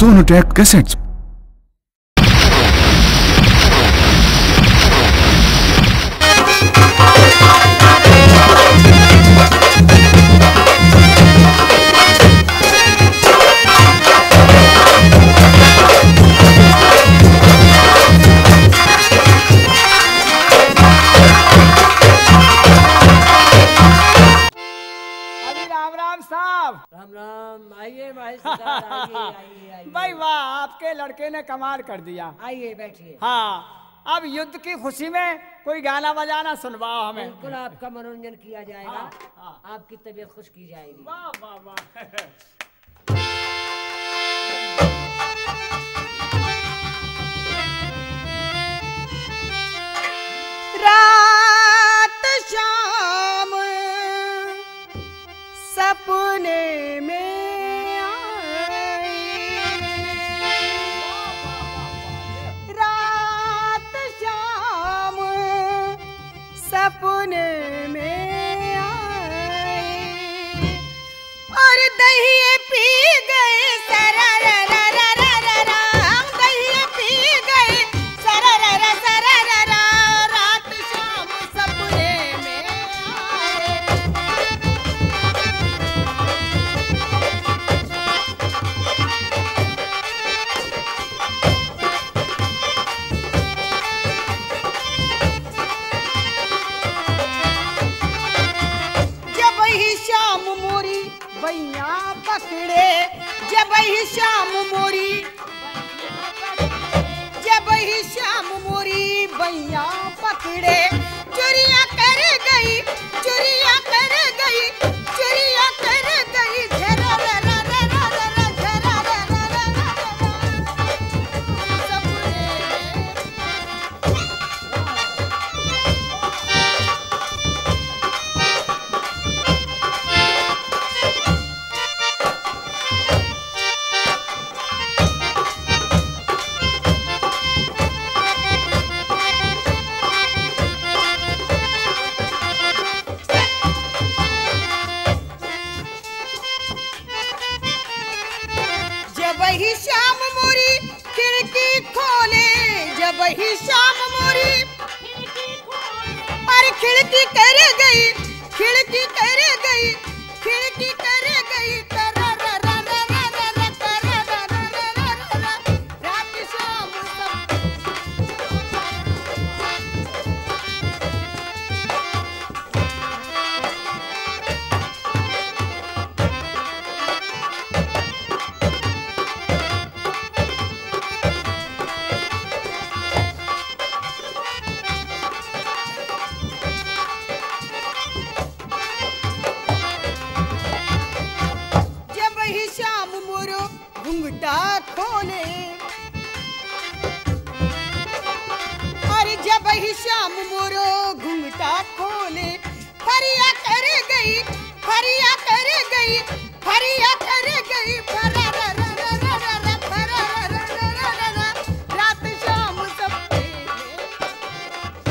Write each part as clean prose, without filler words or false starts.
Sonotech cassettes. Ram Ram. आइए भाई सरकार, आइए। भाई वाह, आपके लड़के ने कमाल कर दिया। आइए बैठिए। हाँ, अब युद्ध की खुशी में कोई गाना बजाना सुनवाओ हमें। बिल्कुल आपका मनोरंजन किया जाएगा। हाँ। आपकी तबीयत खुश की जाएगी। वाह वाह वाह। रात शाम सपने में आई, रात शाम सपने में आई, और दही पी गए दही पी गए रात शाम सपने में आए। जब ही शाम मोरी बैया पकड़े, जब ही शाम मोरी, जब ही शाम मोरी बैया पकड़े, चुरिया कर गई, चुरिया कर गई, चुरिया कर गई, झरा रा रा रा रा रा रा, झरा रा रा रा रा रा, सपने जब ही शाम मोरी खिड़की खोले, जब ही शाम मोरी अरे खिड़की कर गई, खिड़की कर गई, खिड़की कर गई, तरा रा रा रा रा रा रा, तरा रा रा रा रा रा रा, रात शाम सब जब ही शाम मोरो घुंघटा खोले, अरे जब ही शाम मोरो घुंघटा खोले, फरिया कर गई, फरिया कर गई, फरिया कर गई, फरा रा रा रा रा रा रा, फरा रा रा रा रा रा रा, रात शाम सपने में।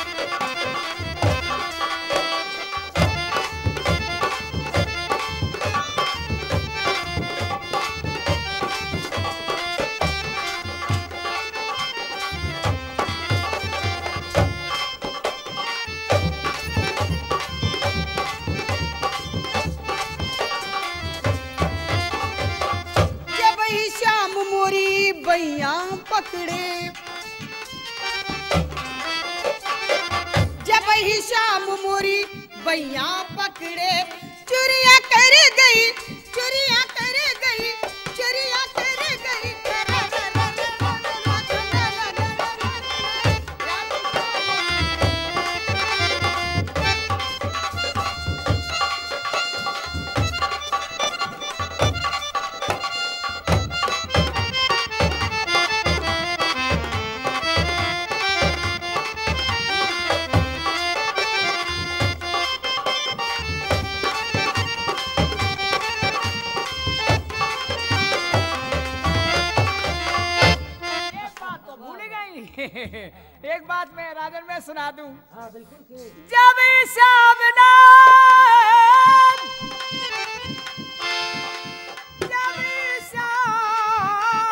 जब ही शाम मोरी बैया पकड़े, जब ही शाम मोरी बैया पकड़े, चुरिया कर गई, चुरिया कर गई, चुरिया कर गई, तरा रा रा रा रा रा रा, तरा रा रा रा रा रा, एक बात मैं राजन में सुना दूं। हाँ बिल्कुल। जब शाम जब शाम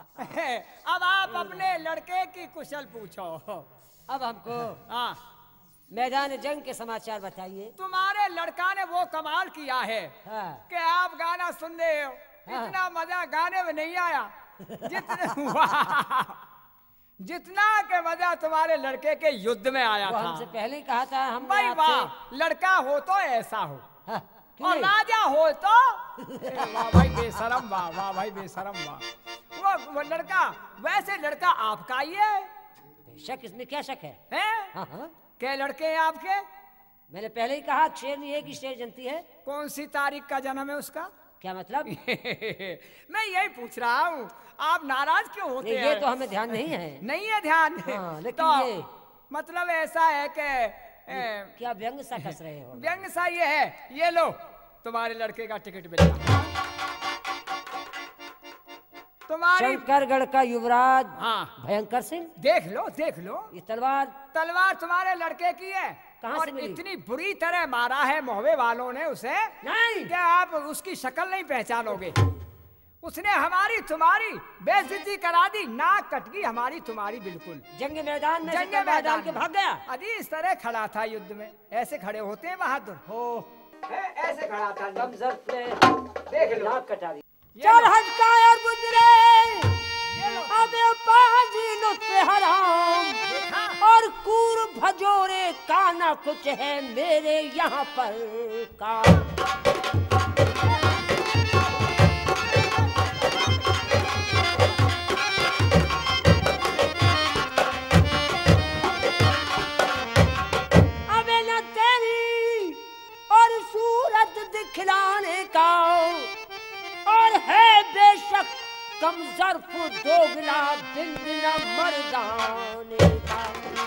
अब आप अपने लड़के की कुशल पूछो। अब हमको हाँ, मैदान जंग के समाचार बताइए। तुम्हारे लड़का ने वो कमाल किया है हाँ। कि आप गाना सुन रहे हो, हाँ। इतना मजा गाने में नहीं आया जितना के मजा तुम्हारे लड़के के युद्ध में आया वो था। हमसे पहले ही कहा था हम भाई वाह, लड़का हो तो ऐसा हो और राजा हो तो वाह भाई बेशरम, वाह वाह भाई बेशरम, वाह। वो लड़का, वैसे लड़का आपका ही है। बेशक, इसमें क्या शक है? हैं? हाँ हाँ, क्या लड़के हैं आपके? मैंने पहले ही कहा शेरनी एक ही शेर जनती है। कौन सी तारीख का जन्म है उसका? क्या मतलब? मैं यही पूछ रहा हूँ, आप नाराज क्यों होते नहीं, हैं? ये तो हमें ध्यान नहीं है। नहीं है ध्यान? हाँ, लेकिन तो ये मतलब ऐसा है कि क्या व्यंग सा कस रहे हो? व्यंग सा ये है, ये लो तुम्हारे लड़के का टिकट मिलेगा। तुम्हारी शंकरगढ़ का युवराज हाँ, भयंकर सिंह, देख लो देख लो, ये तलवार तलवार तुम्हारे लड़के की है। कहाँ और से मिली? इतनी बुरी तरह मारा है मोहवे वालों ने उसे, नहीं। क्या आप उसकी शक्ल नहीं पहचानोगे? उसने हमारी तुम्हारी बेइज्जती करा दी, नाक कट गई हमारी तुम्हारी बिल्कुल। जंग मैदान में जंग से मैदान डाल के भाग गया। अजी इस तरह खड़ा था युद्ध में, ऐसे खड़े होते हैं बहादुर हो, ऐसे खड़ा था। कमजोर ने देख लो, नाक कटा दी। ये चल लो, हटका यार गुजरे, ये लो। अबे पाजी लुत्फे हराम देखा? और कूर भजोरे का ना कुछ है मेरे यहाँ पर का। अबे न तेरी और सूरत दिखलाने का और है बेशक कम ज़र्फ दोगला दिल बिना मर्दाने का।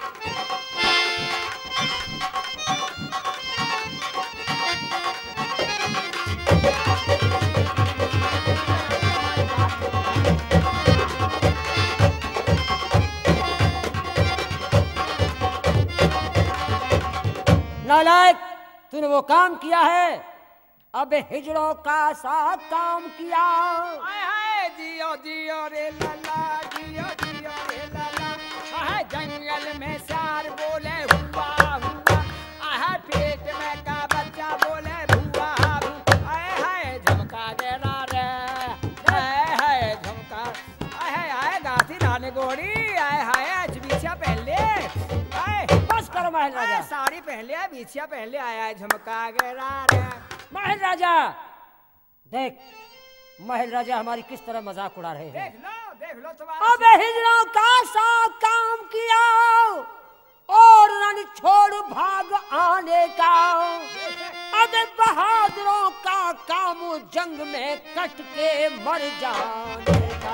नालायक, तूने वो काम किया है, अब हिजड़ों का सा काम किया। हाय हाय जियो जियो रे लाला, जियो जियो रे लाला। हाय जंगल में सार बोले हुआ हुआ, हाय पेट में का बच्चा बोले भुआ भुआ। हाय हाय झमका गेरा रे, हाय हाय झमका, हाय हाय गाती रानी गोरी, हाय हाय बीछिया पहन ले, हाय बस करो महल राजा। साड़ी पहन ले, बीछिया पहन ले, आया है झमका गेरा रे। महल राजा देख, महल राजा हमारी किस तरह मजाक उड़ा रहे हैं। देख लो तुम्हारा। अब हिजड़ों का सा काम किया और रण छोड़ भाग आने का। अब बहादुरों का काम जंग में कट के मर जाने का।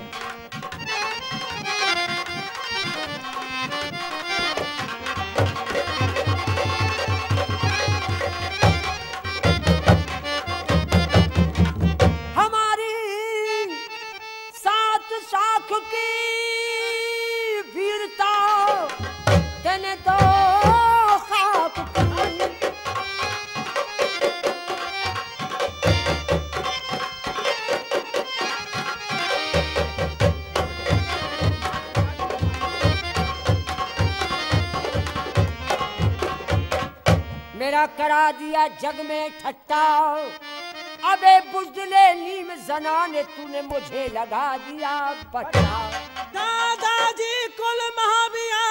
साख की वीरता तने तो खाक की। मेरा करा दिया जग में ठट्टा, अबे बुजले नीम जनाने तूने मुझे लगा दिया बट्टा। दादाजी कुल महाविया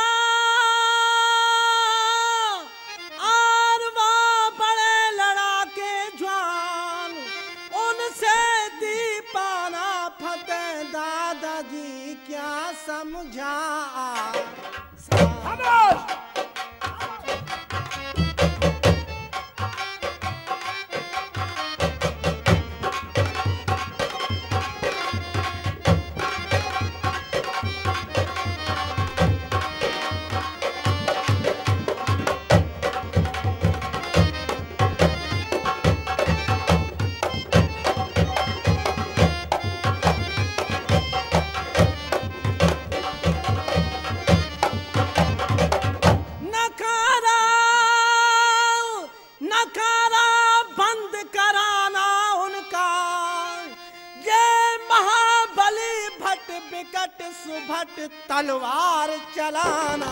और वो बड़े लड़ाके जवान, उनसे दीपाना फतेह दादाजी क्या समझा। खामोश! निकट सुभट तलवार चलाना।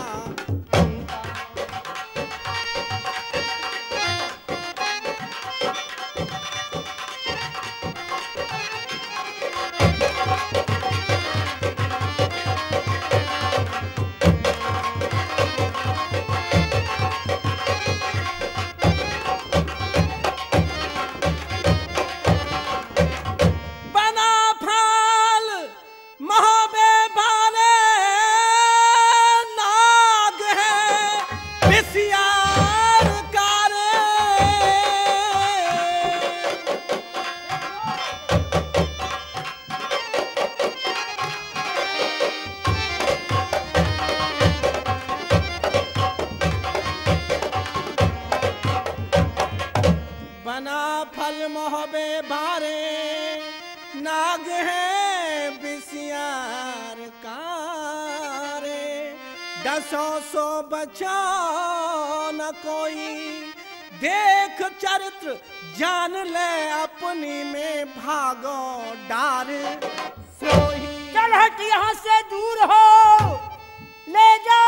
फल मोहबे बारे नाग है बिसियार कारे। दसों सौ बचा न कोई देख चरित्र जान ले अपनी में भागो डार सोही। चल हट यहाँ से दूर हो ले जा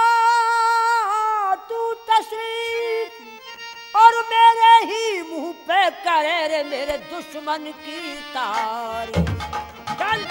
तू तशरीफ और मेरे ही मुंह पे करे रे मेरे दुश्मन की तारीफ। चल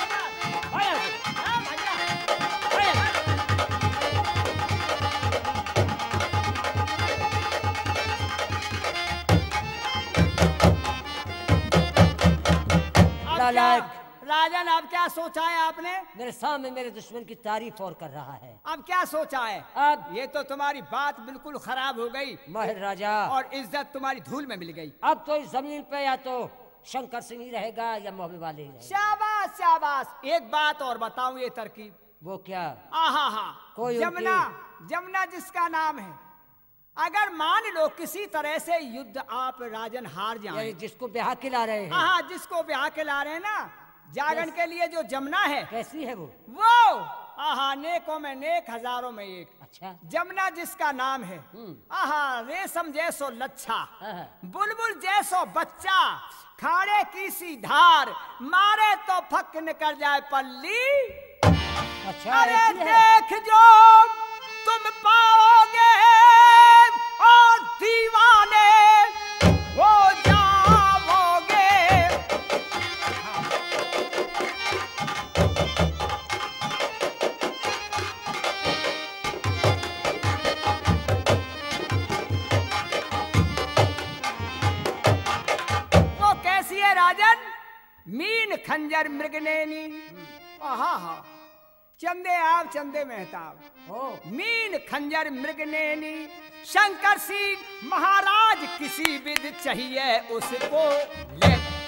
राजन अब क्या सोचा है आपने? मेरे सामने मेरे दुश्मन की तारीफ और कर रहा है। अब क्या सोचा है? अब ये तो तुम्हारी बात बिल्कुल खराब हो गई महल राजा, और इज्जत तुम्हारी धूल में मिल गई। अब तो इस जमीन पे या तो शंकर सिंह ही रहेगा या मोहबे वाले ही रहेगा। शाबाश शाबाश। एक बात और बताऊं, ये तरकीब। वो क्या? आहा हा, कोई जमुना, जमुना जिसका नाम है, अगर मान लो किसी तरह से युद्ध आप राजन हार जाए, जिसको ब्याह के ला रहे हैं। हाँ, जिसको ब्याह के ला रहे हैं ना, जागरण के लिए जो जमुना है, कैसी है वो? आहा, नेकों में नेक हजारों में एक। अच्छा, जमुना जिसका नाम है, आहा, रेशम जैसो लच्छा, बुलबुल जैसो बच्चा, खाड़े की सी धार, मारे तो फक निकल जाए पल्ली। अच्छा, अरे देख जो तुम पाओगे और दीवाने हो जाओगे। वो कैसी है राजन? मीन खंजर मृगनैनी, आहा हा, चंदे आप चंदे मेहताब, मीन खंजर मृगनैनी, शंकर सिंह महाराज किसी विध चाहिए उसको ले।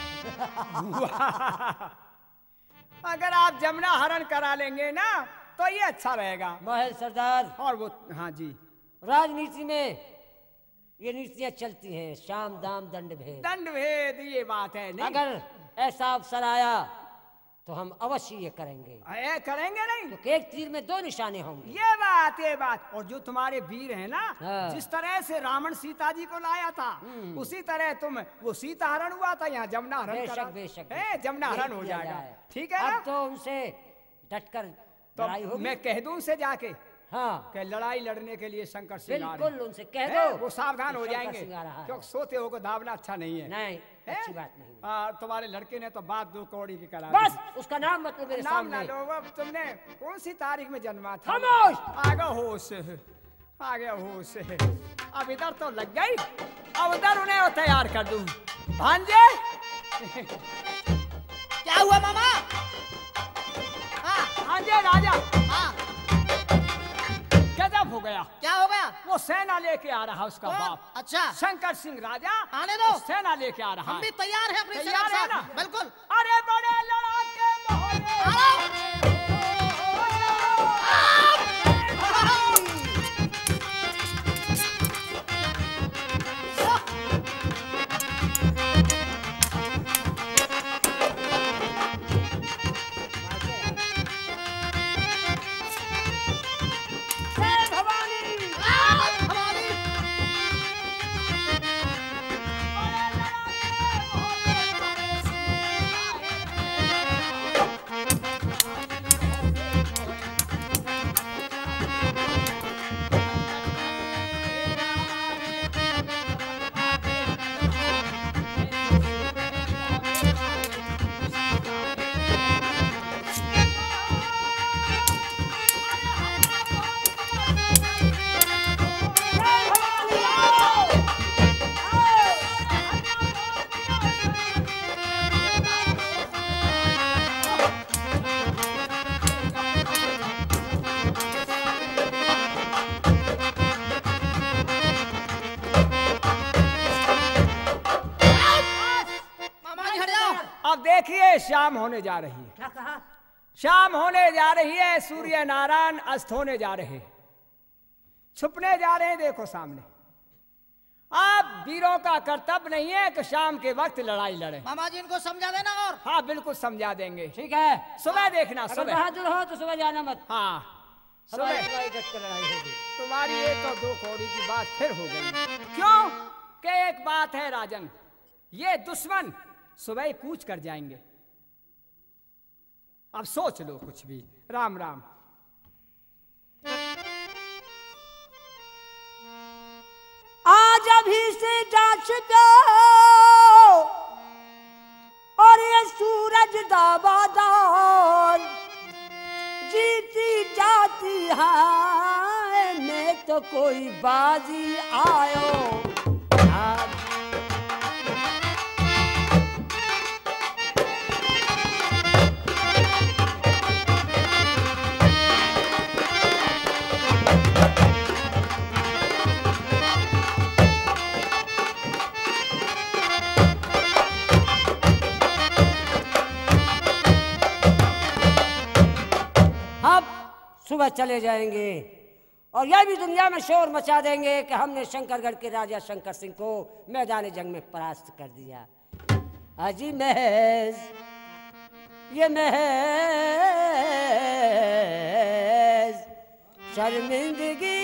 अगर आप जमुना हरण करा लेंगे ना तो ये अच्छा रहेगा। महल सरदार, और वो, हाँ जी, राजनीति में ये नीतियां चलती हैं, शाम दाम दंड भेद। दंड भेद, ये बात है नहीं। अगर ऐसा अवसर आया तो हम अवश्य ये करेंगे। करेंगे नहीं, क्योंकि एक तीर में दो निशाने होंगे। ये बात, ये बात। और जो तुम्हारे वीर है ना, हाँ। जिस तरह से रावण सीता जी को लाया था, उसी तरह तुम, वो सीता हरण हुआ था, यहाँ जमुना हरण बेशक करा। बेशक जमुना हरण हो जाएगा, ठीक है ना? अब तो उनसे डटकर लड़ाई तो होगी। मैं कह दूं उनसे जाके हाँ, कि लड़ाई लड़ने के लिए शंकर सिंह आ रहे बिल्कुल हैं। उनसे कह दो, वो सावधान कि हो शंकर जाएंगे, सिंह आ रहा है। क्योंकि सोते हो को दावना अच्छा नहीं है। नहीं, अच्छी बात नहीं। तुम्हारे लड़के ने तो बात 2 कौड़ी की करा बस उसका नाम मतलब मेरे नाम ना सामने। लो। अब तुमने कौन सी तारीख में जन्मा था? खामोश! आगे होश, आगे होश। अब इधर तो लग गई, अब उधर उन्हें तैयार कर दूं। भांजे, क्या हुआ मामा? भांजे राजा, हाँ, गजब हो गया। क्या हो गया? वो सेना लेके आ रहा उसका कौन? बाप, अच्छा, शंकर सिंह राजा आने दो। सेना लेके आ रहा हम भी है। तैयार हैं अपनी तैयार सेना है के ना? साथ। बिल्कुल। अरे बड़े लड़ाके मोहरे, आओ। शाम होने जा रही है। क्या कहा? शाम होने जा रही है, सूर्य नारायण अस्त होने जा रहे हैं, छुपने जा रहे हैं। देखो सामने। आप वीरों का कर्तव्य नहीं है कि शाम के वक्त लड़ाई लड़े। मामा जी इनको समझा देना। और हाँ बिल्कुल समझा देंगे। ठीक है, सुबह देखना, अगर सुबह। बहादुर हो तो सुबह जाना मत। हाँ हमारी सुबह। तुम्हारी डट कर लड़ाई होगी। तुम्हारी एक और दो कौड़ी की बात फिर हो गई। क्यों? कि एक बात है राजन, ये दुश्मन सुबह ही कूच कर जाएंगे। अब सोच लो कुछ भी। राम राम। आज अभी से जा चुका और ये सूरज दाबादार जीती जाती है, मैं तो कोई बाजी आयो। सुबह चले जाएंगे और यह भी दुनिया में शोर मचा देंगे कि हमने शंकरगढ़ के राजा शंकर सिंह को मैदान जंग में परास्त कर दिया। अजी महज ये महज शर्मिंदगी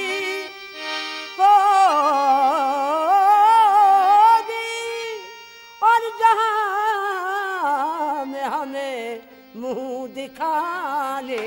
होगी और जहां में हमें मुंह दिखाने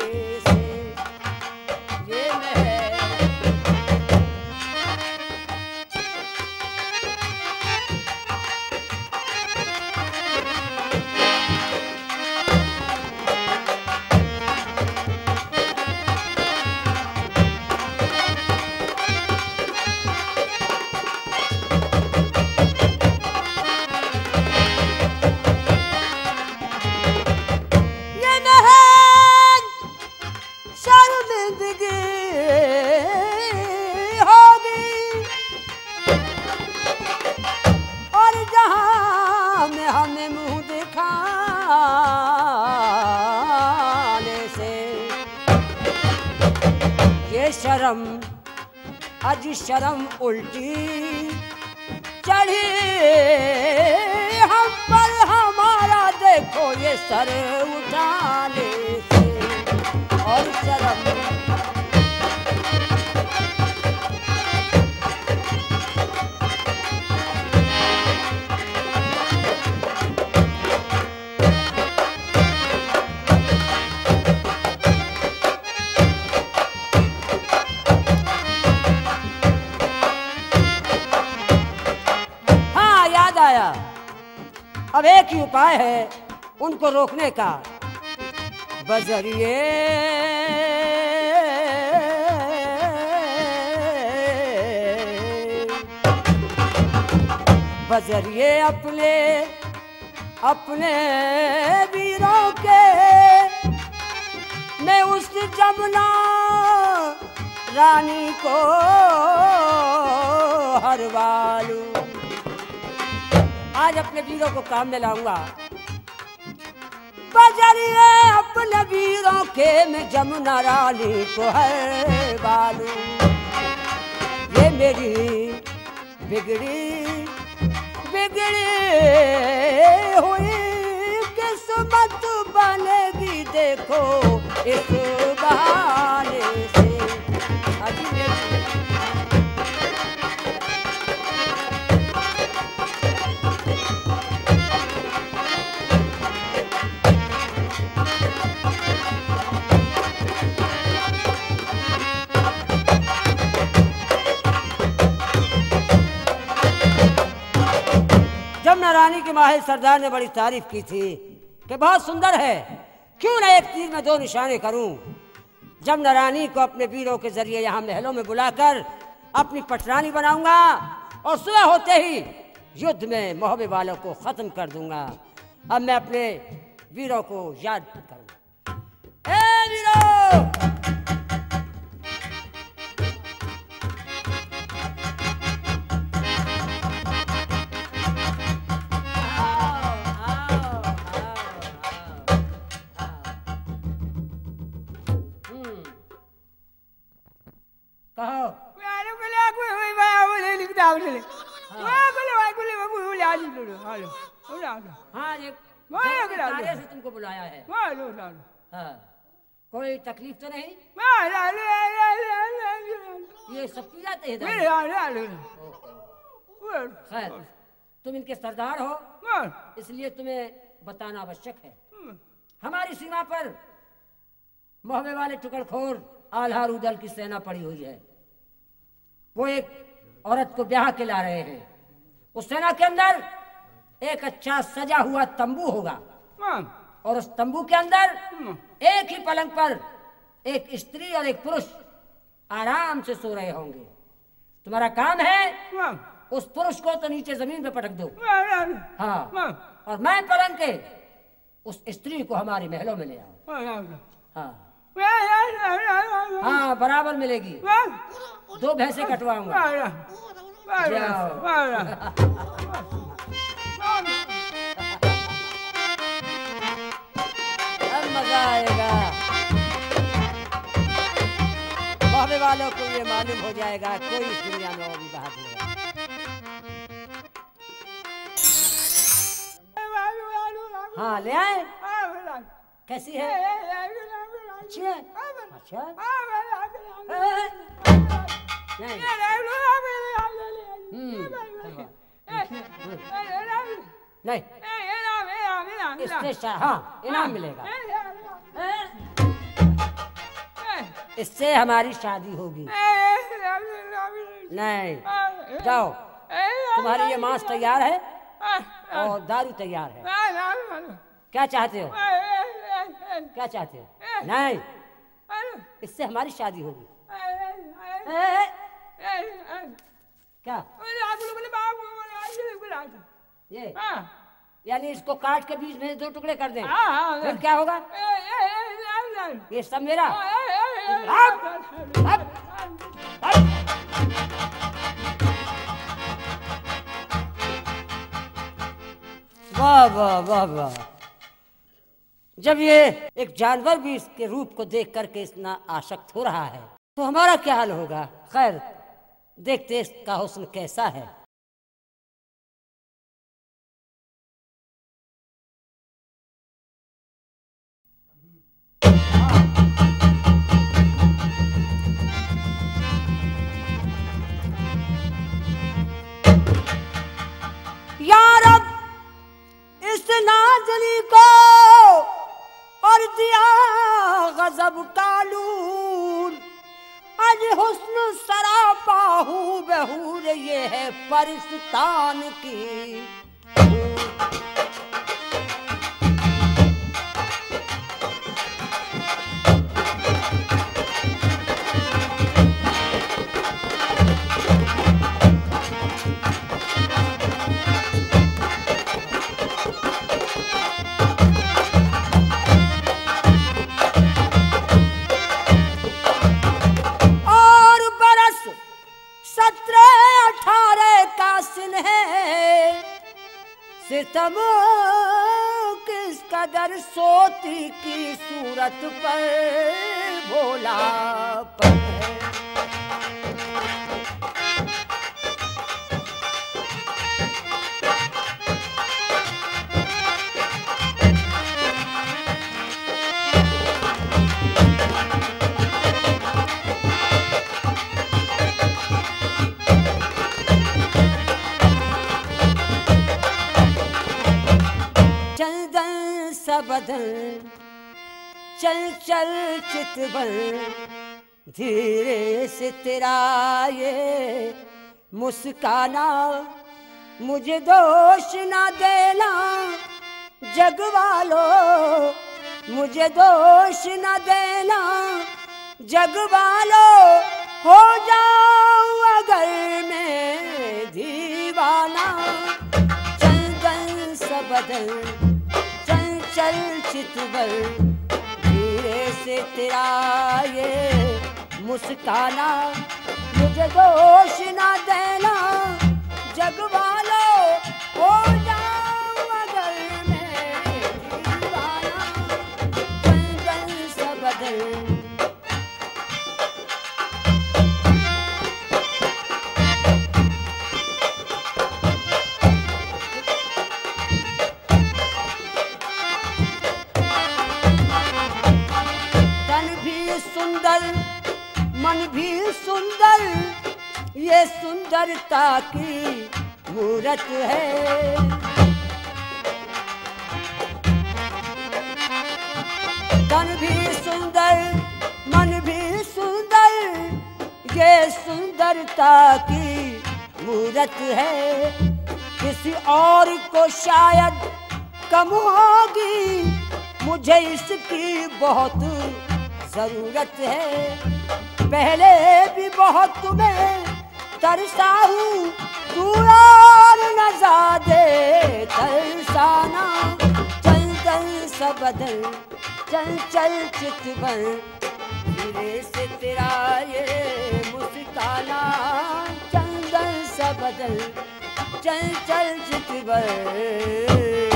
शर्म अज शर्म उल्टी चढ़ी हम पर हमारा, देखो ये सर उठाने से और शर्म अब एक ही उपाय है उनको रोकने का। बजरिए बजरिए अपने अपने वीरों के मैं उस जमुना रानी को हरवा लूं। आज अपने वीरों को काम में लाऊंगा। बजरिए अपने वीरों के मैं जमुना रानी को हरवा लूं। ये मेरी बिगड़ी बिगड़ी हुई किस्मत बनेगी, देखो इस बहाने से। अभी जमुना रानी के माहिर सरदार ने बड़ी तारीफ की थी कि बहुत सुंदर है, क्यों ना एक तीर में दो निशाने करूं। जमुना रानी को अपने वीरों के जरिए यहाँ महलों में बुलाकर अपनी पटरानी बनाऊंगा और सुबह होते ही युद्ध में मोहब्बे वालों को खत्म कर दूंगा। अब मैं अपने वीरों को याद करूंगा। ए वीरों, कहो। यार बोले कोई होई बा बोले लिखता बोले वाह बोले आज बोले हेलो बोला हाँ ये कार्य से तुमको बुलाया है। हाँ कोई तकलीफ तो नहीं? ये सब की जाते हैं। खैर तुम इनके सरदार हो इसलिए तुम्हें बताना आवश्यक है। हमारी सीमा पर मोहबे वाले टुकड़खोर आल्हा रूदल की सेना पड़ी हुई है। वो एक औरत को ब्याह के ला रहे हैं। उस सेना के अंदर एक अच्छा सजा हुआ तंबू होगा और उस तंबू के अंदर एक ही पलंग पर एक स्त्री और एक पुरुष आराम से सो रहे होंगे। तुम्हारा काम है उस पुरुष को तो नीचे जमीन पे पटक दो। हाँ और मैं पलंग के उस स्त्री को हमारे महलों में ले आओ। हाँ हाँ बराबर मिलेगी। 2 भैंसे कटवाऊंगा। अब मजा आएगा। मोहबे वालों को ये मालूम हो जाएगा कोई इस दुनिया में और भी बहादुर है। हाँ ले आए। कैसी है? अच्छी है। अच्छा नहीं इससे हाँ इनाम मिलेगा। इससे हमारी शादी होगी। नहीं जाओ तुम्हारी ये मांस तैयार है और दारू तैयार है। क्या चाहते हो? क्या चाहते हो? नहीं इससे हमारी शादी होगी। क्या ये यानी इसको काट के बीच में 2 टुकड़े कर दें फिर क्या होगा? ये सब मेरा। वाह वाह वाह वाह। जब ये एक जानवर भी इसके रूप को देख करके इतना आसक्त हो रहा है तो हमारा क्या हाल होगा? खैर देखते इसका हुस्न कैसा है। यार अब इस नाज़नी को और दिया गजब का लूर। आज हुस्न सरापा हूँ बहूर ये है परिस्तान की। सितम किस कदर सोती की सूरत पर भोला पर है। बदन चल चल चितवन धीरे से तेरा ये मुस्काना मुझे दोष ना देना जग वालों मुझे दोष ना देना जग वालों हो जाऊं अगर मैं दीवाना। चंदन सा बदन चल चितवन धीरे से तेरा ये मुस्काना मुझे दोष ना देना जग वालों हो जाऊं अगर मैं दीवाना। चंदन सा बदन सुंदर ये सुंदरता की मूरत है। तन भी सुंदर मन भी सुंदर ये सुंदरता की मूरत है। किसी और को शायद कम होगी, मुझे इसकी बहुत जरूरत है। पहले भी बहुत तुम्हें तरसा हूँ, तू और न ज़्यादा तरसाना। चंचल सा बदन चंचल चितवन, धीरे से तेरा ये मुस्काना। चंचल सा बदन चंचल चितवन।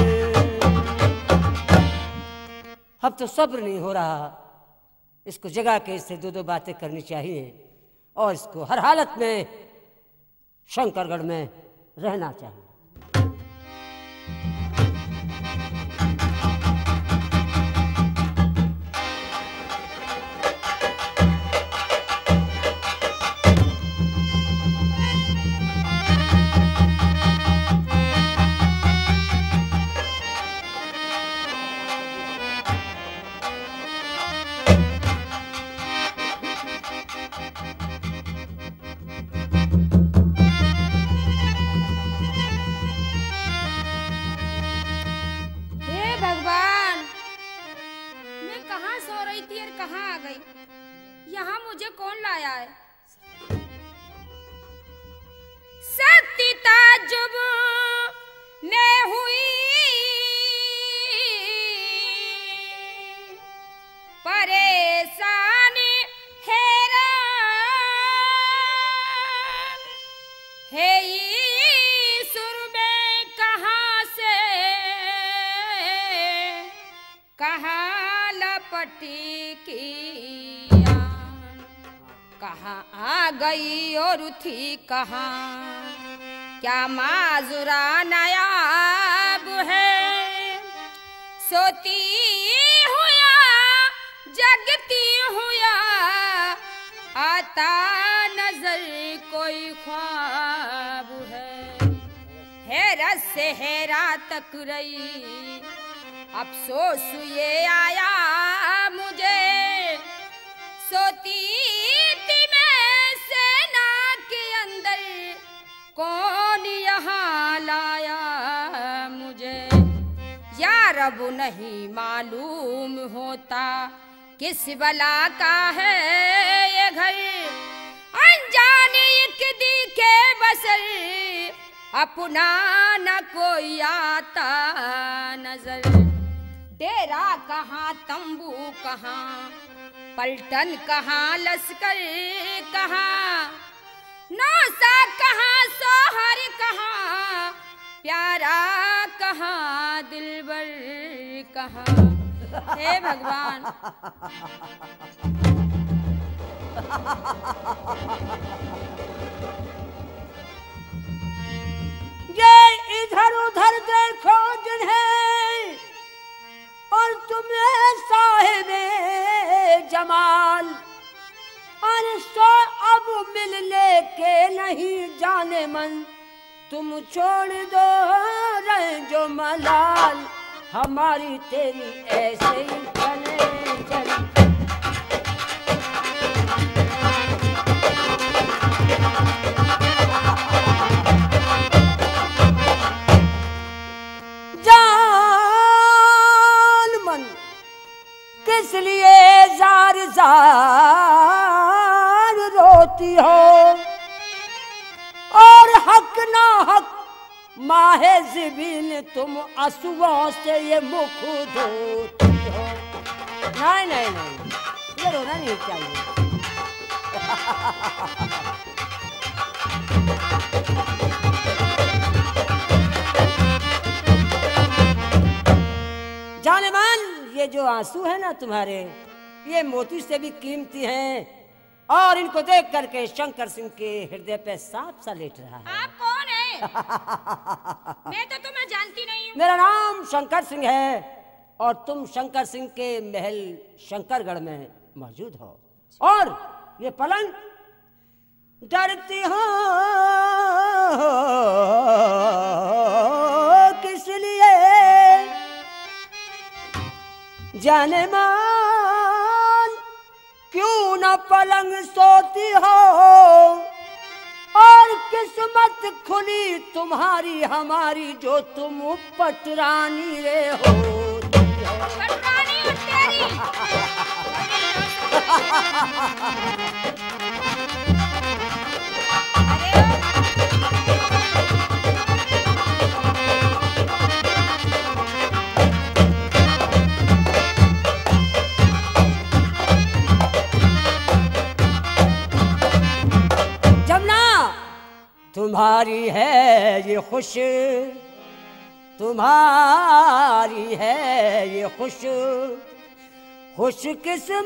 अब तो सब्र नहीं हो रहा, इसको जगा के इससे दो दो बातें करनी चाहिए और इसको हर हालत में शंकरगढ़ में रहना चाहिए। यहाँ मुझे कौन लाया है? सती ताज्जुब में हुई परेशानी, हैरान है ये सुर में कहाँ से कहाँ लपटी की, कहाँ आ गई और थी कहाँ, क्या माजुरा नायाब है। सोती हुआ जगती हुआ आता नजर कोई ख्वाब है। हैरत से हैरात तक रही, अफसोस ये आया मुझे। सोती कौन यहाँ लाया मुझे, या रब नहीं मालूम होता किस बला का है ये घर। अनजाने एक दिखे बसर, अपना न कोई आता नजर। डेरा कहाँ तंबू कहाँ, पलटन कहाँ लश्कर कहाँ, नौसा कहाँ सोहर कहाँ, प्यारा कहाँ दिलबर कहाँ। हे भगवान, ये इधर उधर देखो जिन्हें, और तुम्हें साहिबे जमाल। और सो अब मिलने के नहीं जाने मन, तुम छोड़ दो रहे जो मलाल। हमारी तेरी ऐसे ही चले चली। जान मन किस लिए जार जार रोती हो, और हक ना हक माहे ज़िबिन तुम आंसुओं से ये मुख धोती हो। नहीं नहीं नहीं, ये रोना नहीं चाहिए। जाने मन, ये जो आंसू है ना तुम्हारे, ये मोती से भी कीमती हैं, और इनको देख करके शंकर सिंह के हृदय पे सांप सा लेट रहा है। आप कौन है? मैं तो तुम्हें जानती नहीं हूँ। मेरा नाम शंकर सिंह है, और तुम शंकर सिंह के महल शंकरगढ़ में मौजूद हो। और ये पलंग डरती हो किस लिए जाने मान क्यों न पलंग सोती हो और किस्मत खुली तुम्हारी हमारी जो तुम पटरानी रे हो पटरानी हो तेरी तुम्हारी है ये खुश तुम्हारी है ये खुश खुश किस्मत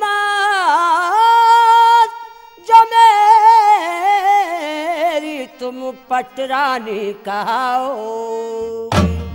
जो मेरी तुम पटरानी कहो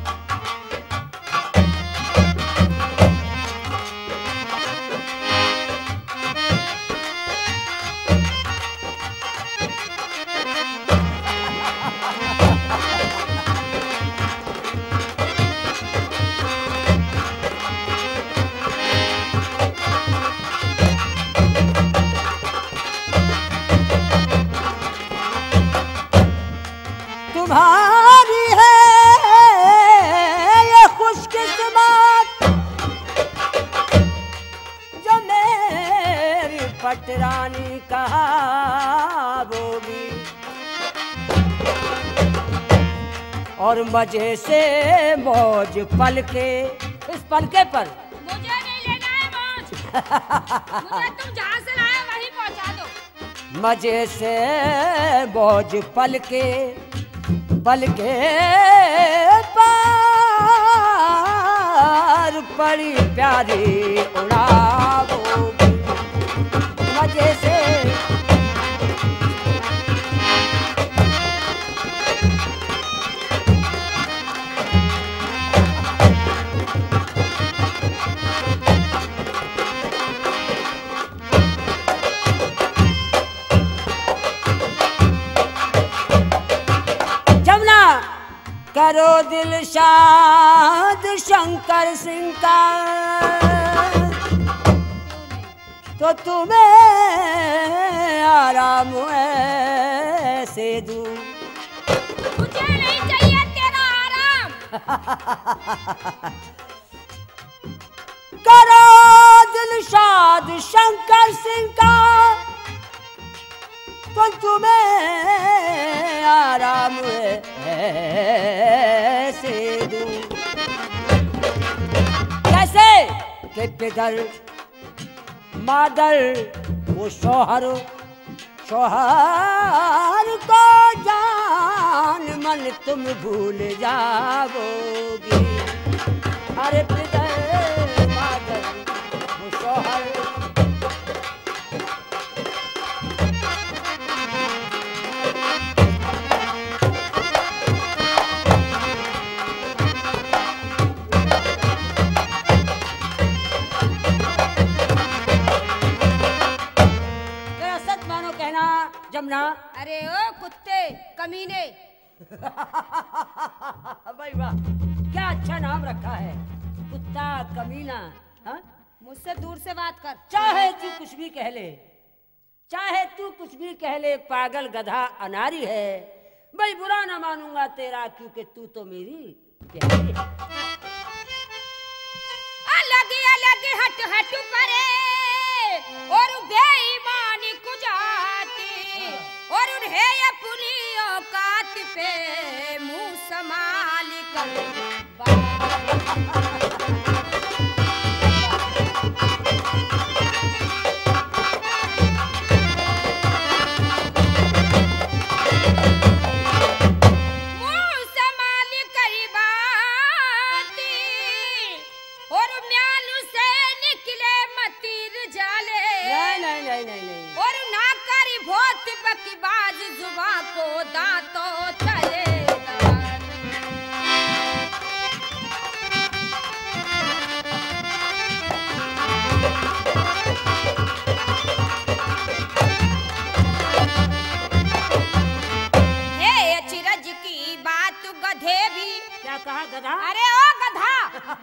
तुम्हारी है ये खुशकिस्मत जो मेरी पटरानी कहावोगी और मजे से मौज पलके इस पलके पर मुझे नहीं लेना है मौज मुझे तुम जहाँ से लाए वहीं पहुँचा दो मजे से मौज पलके बल्कि पार पड़ी प्यारी उड़ावोगी मजे से करो दिल शाद शंकर सिंह का तो तुम्हें आराम ऐसे दूं मुझे नहीं चाहिए तेरा आराम करो दिल शाद शंकर सिंह का तो तुम्हें आराम ऐसे दूं कैसे कि पिदर मादर वो शौहर को जान मन तुम भूल जाओगी अरे पिदर मादर वो शौहर जमुना अरे ओ कुत्ते कमीने भाई वाह क्या अच्छा नाम रखा है कुत्ता कमीना हा? मुझसे दूर से बात कर चाहे तू कुछ भी कह ले चाहे तू कुछ भी कह ले पागल गधा अनारी है भाई बुरा ना मानूंगा तेरा क्योंकि तू तो मेरी प्यारी है अलग अलग हट हट परे और बेईमानी कुजाती और उन्हें अपनी औकात पे मुंह संभाल कर बाज जुबा को दांतों चले गधा? अरे ओ गधा,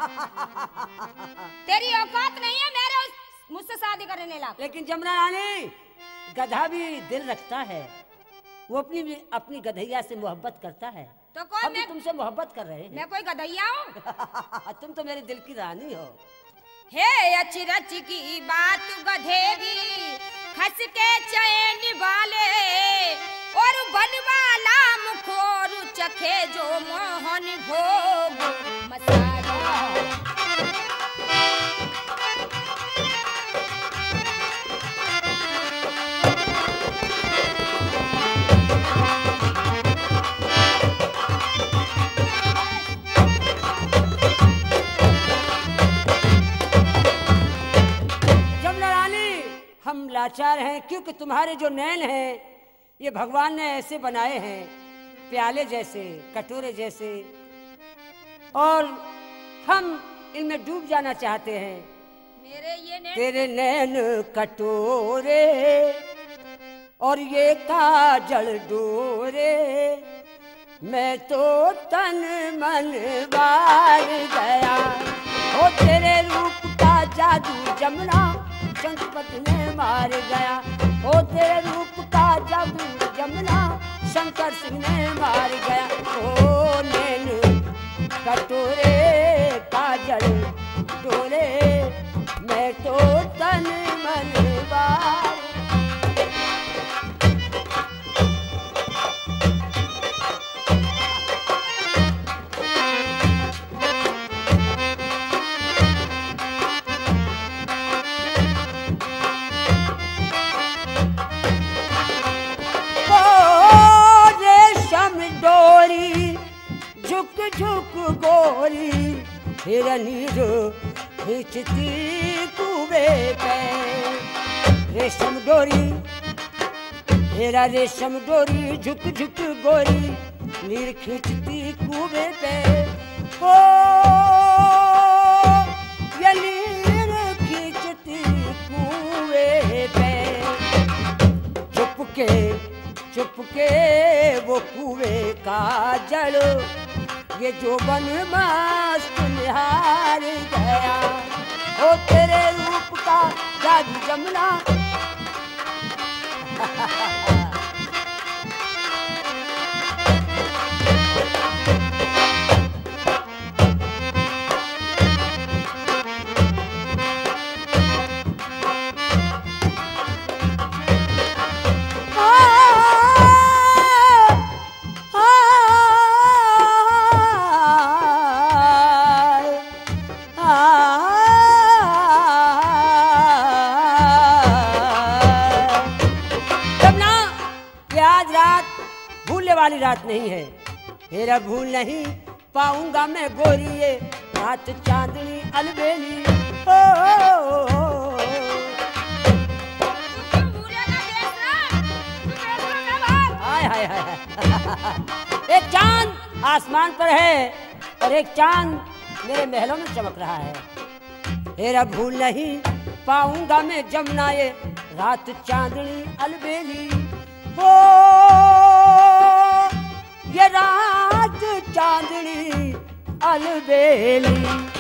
तेरी औकात नहीं है मेरे मुझसे शादी करने लायक। लेकिन जमुना रानी, गधा भी दिल रखता है, वो अपनी गधैया से मोहब्बत करता है। तो कोई हम भी तुमसे मोहब्बत कर रहे हैं। मैं कोई गधैया हूँ? तुम तो मेरे दिल की रानी हो। हे अचरज की बात गधेरी, खस के चैन वाले और बनवाला मुखोर चखे जो मोहन भोग मसाला। हम लाचार हैं क्योंकि तुम्हारे जो नैन हैं ये भगवान ने ऐसे बनाए हैं, प्याले जैसे, कटोरे जैसे, और हम इनमें डूब जाना चाहते हैं। मेरे ये नैन तेरे नैन कटोरे और ये काजल डोरे, मैं तो तन मन बार गया। ओ तेरे रूप का जादू जमुना शंखपत ने मार गया। ओ तेरे रूप का जादू जमुना शंकर सिंह ने मार गया। ओ नैन कटोरे काजल डोरे, मैं तो तन मन बार। झुक झुक गोरी हिरनी जो खींचती कुबे पे, रेशम डोरी हेरा रेशम डोरी झुक झुक गोरी नीर खींचती कुबे पे। ओ ये नीर खींचती कुबे पे, चुपके वो कुएं का जल ये जो बन मस्त निहार गया। ओ तेरे रूप का जादू जमुना वाली रात नहीं है, मेरा भूल नहीं पाऊंगा मैं गोरी ये रात चांदनी अलबेली। हाय हाय हाय एक चांद आसमान पर है और एक चांद मेरे महलों में चमक रहा है। मेरा भूल नहीं पाऊंगा मैं जमुना ये रात चांदनी अलबेली। ओ ये रात चांदनी अलबेली,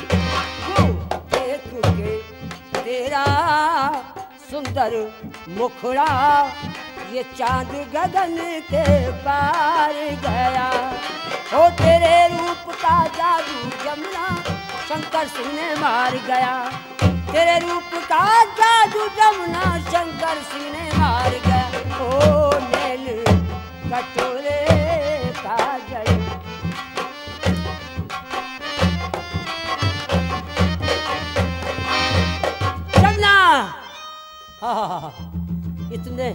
देख के तेरा सुंदर मुखड़ा ये चांद गगन के पार गया। ओ तेरे रूप का जादू जमुना शंकर सिंह ने मार गया। तेरे रूप का जादू जमुना शंकर सिंह ने मार गया। ओ नैन कटोरे काजल जमुना, ये तुमने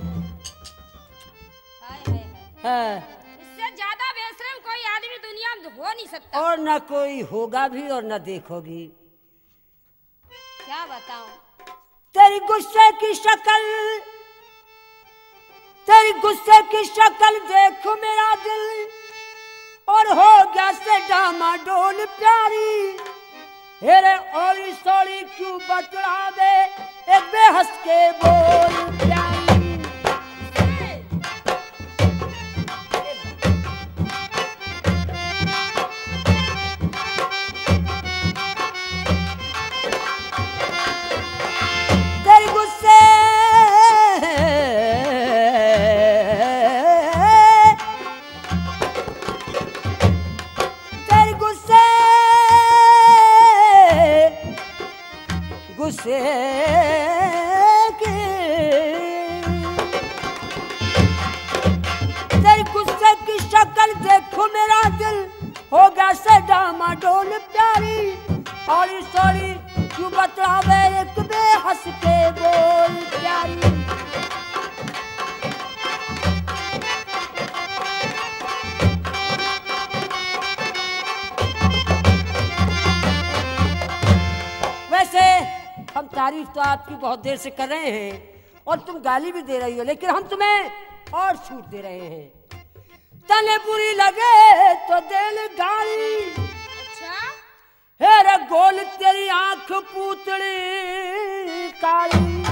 इससे ज्यादा बेशरम कोई आदमी दुनिया में हो नहीं सकता, और न कोई होगा भी और न देखोगी। क्या बताऊं? तेरी गुस्से की शक्ल, तेरी गुस्से की शक्ल देखो मेरा दिल और हो गया से डामाडोल प्यारी। हेरे ओली सोली क्यों बतला दे एक बेहस के बोल प्यारी। अगर देखो मेरा दिल होगा से डामाडोल प्यारी, और सॉरी क्यों बतलावे एक बेहस के बोल प्यारी। वैसे हम तारीफ तो आपकी बहुत देर से कर रहे हैं और तुम गाली भी दे रही हो, लेकिन हम तुम्हें और छूट दे रहे हैं। तने बुरी लगे तो दिल गाली, अच्छा हेरे गोल तेरी आंख पूतली काली।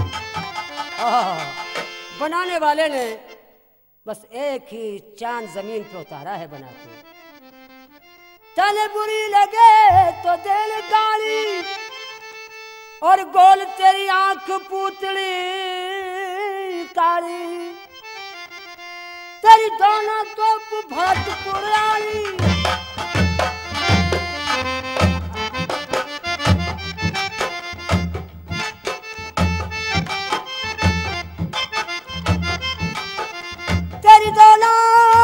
बनाने वाले ने बस एक ही चांद जमीन पे उतारा है बना के। तने बुरी लगे तो दिल गाली, और गोल तेरी आंख पूतली काली। तेरी दोनों तो भरत पुरानी, तेरी दोनों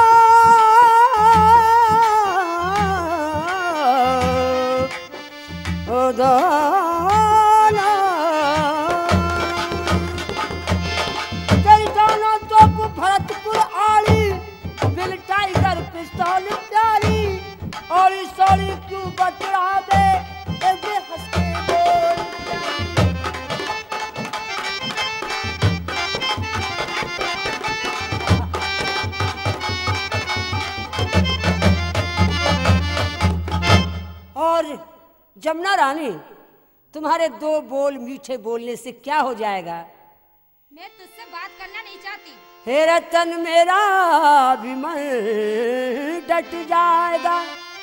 भरतपुर आली, बिल टाइगर पिस्तौल प्यारी, और सॉरी क्यों बतला दे हंस के बोल और जमुना रानी, तुम्हारे दो बोल मीठे बोलने से क्या हो जाएगा? मैं तुझसे बात करना नहीं चाहती। हे रतन मेरा भी मन डट जाएगा,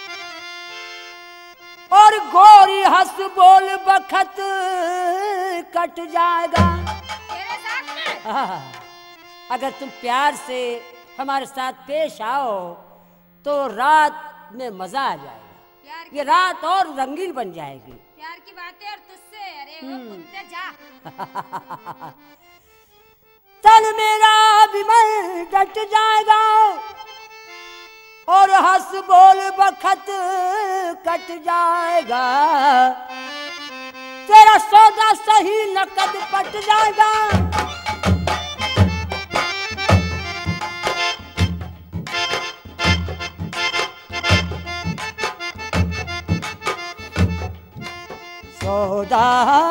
और गोरी हंस बोल बखत कट जाएगा। तेरे साथ में अगर तुम प्यार से हमारे साथ पेश आओ तो रात में मजा आ जाएगा, ये रात और रंगीन बन जाएगी। प्यार की बातें और तुझसे, अरे वो कुत्ते जा। तन मेरा भी मन डट जाएगा, और हंस बोल बखत कट जाएगा। तेरा सौदा सही नकद पट जाएगा। सौदा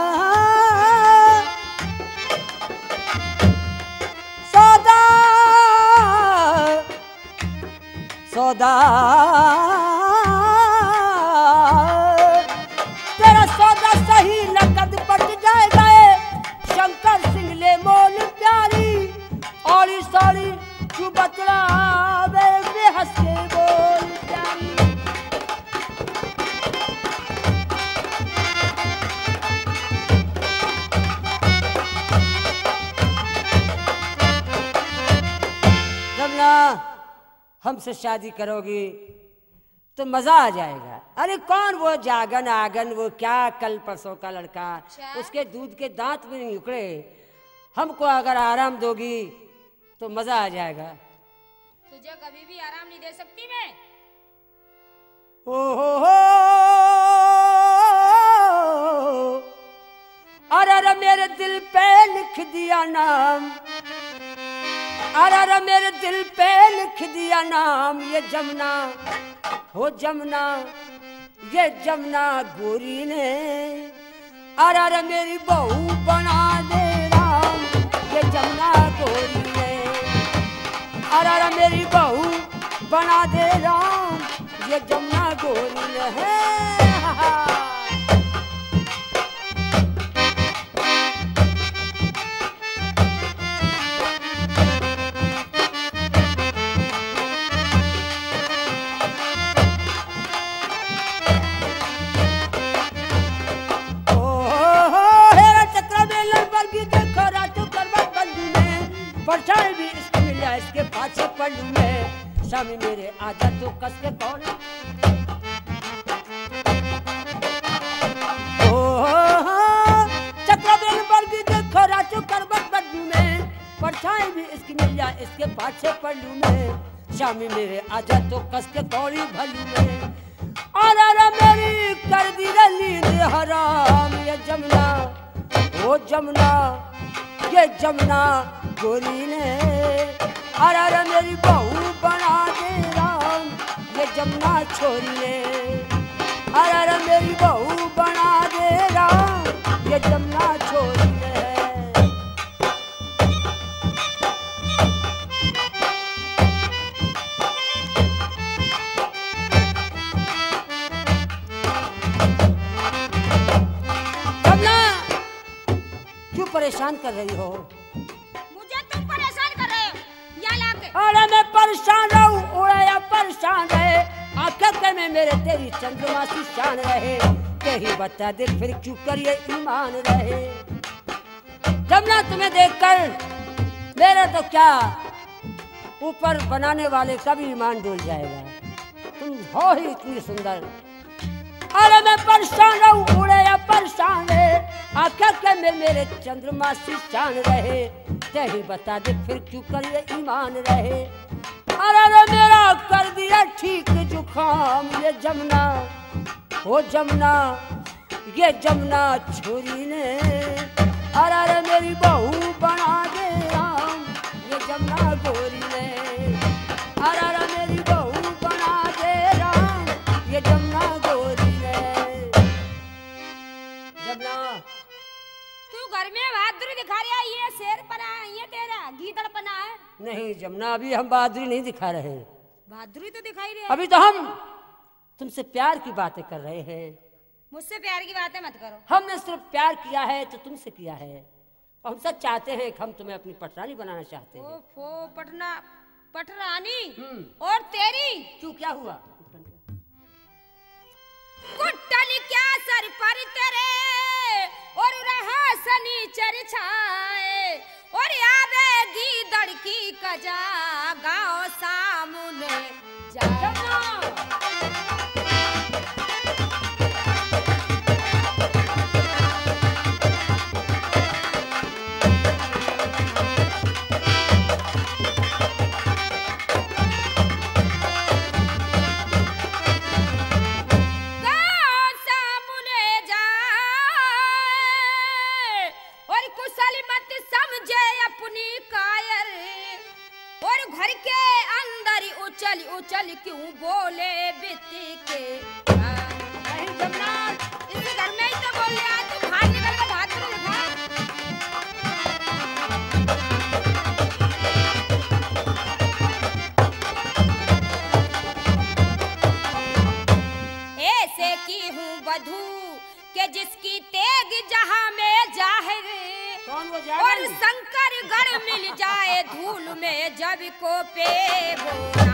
सौदा सौदा तेरा सौदा सही नकद पट जाएगा। शंकर सिंह ले मोल प्यारी, और सॉरी तू बतला हंस के बोल प्यारी। हमसे शादी करोगी तो मजा आ जाएगा। अरे कौन वो जागन आगन, वो क्या कल परसों का लड़का, उसके दूध के दांत भी नहीं उखड़े। हमको अगर आराम दोगी तो मजा आ जाएगा। तुझे कभी भी आराम नहीं दे सकती मैं। ओ हो अरे मेरे दिल पे लिख दिया नाम, अरे मेरे दिल पे लिख दिया नाम। ये जमुना हो जमुना, ये जमुना गोरी ने, अरे मेरी बहू बना दे राम। ये जमुना गोरी ने, अरे मेरी बहू बना दे राम। ये जमुना गोरी ने है। परछाई भी इसको मिला इसके पाछे पल्लू में। शामी मेरे आजा तो कस के कौन। चक्रबेल वर्गी देखो राजू करबट पल्लू में। परछाई भी इसकी मिल जाए इसके पाछे पल्लू में। शामी मेरे आजा तो कस के कौड़ी भली में। अरे मेरी कर दी नींद हराम ये जमुना, ओ जमुना, ये जमुना गोरी ने। अरे मेरी बहू बना दे राम ये जमुना छोरी ने। अरे मेरी बहू बना दे राम ये जमुना छोरी ने। परेशान कर रही हो? मुझे तुम परेशान कर रहे हो या लाके? अरे मैं परेशान रहूं, उड़ाया परेशान रहे, आंखें में मेरे तेरी चंद्रमा सी शान रहे। यही बता दे फिर क्यों कर ये ईमान रहे। जमुना तुम्हें देखकर मेरे तो क्या ऊपर बनाने वाले का भी ईमान डोल जाएगा। तुम हो ही इतनी सुंदर। अरे मैं परेशान रहूं, उड़े या परेशान रहे, आंखें में मेरे चंद्रमा सी चांद रहे। यही बता दे फिर क्यों कर ये ईमान रहे। अरे मेरा कर दिया ठीक जुखाम ये जमुना, ओ जमुना, ये जमुना छोरी ने। अरे मेरी बहू बना दे राम ये जमुना गोरी ने। अरे मेरी बहू बना दे राम ये जमुना गोरी ने। जमुना तू घर में बहादुरी दिखा रहा है, ये शेर पना है, ये तेरा गीदड़ पना है। नहीं जमुना, अभी हम बहादुरी नहीं दिखा रहे। बहादुरी तो दिखाई रही है। अभी तो हम तुमसे प्यार की बातें कर रहे हैं। मुझसे प्यार की बातें मत करो। हमने सिर्फ प्यार किया है तो तुमसे किया है, और हम सब चाहते हैं कि हम तुम्हें अपनी पटरानी बनाना चाहते हैं। ओफो पटना पटरानी और तेरी क्यों, क्या हुआ? कुट्टल क्या सर पर तेरे और रहा सनीचर छाए, और आवेगी दड़की कजा गाँव सामने जा। उछल क्यों बोले बिती के। नहीं जमुना, इस घर में ही तो बोल रहा, तू बाहर निकल के बात कर दिखा। ऐसे की हूँ बधू के जिसकी तेग जहां में जाहिर, और शंकर गढ़ मिल जाए धूल में जब को पे बोरा।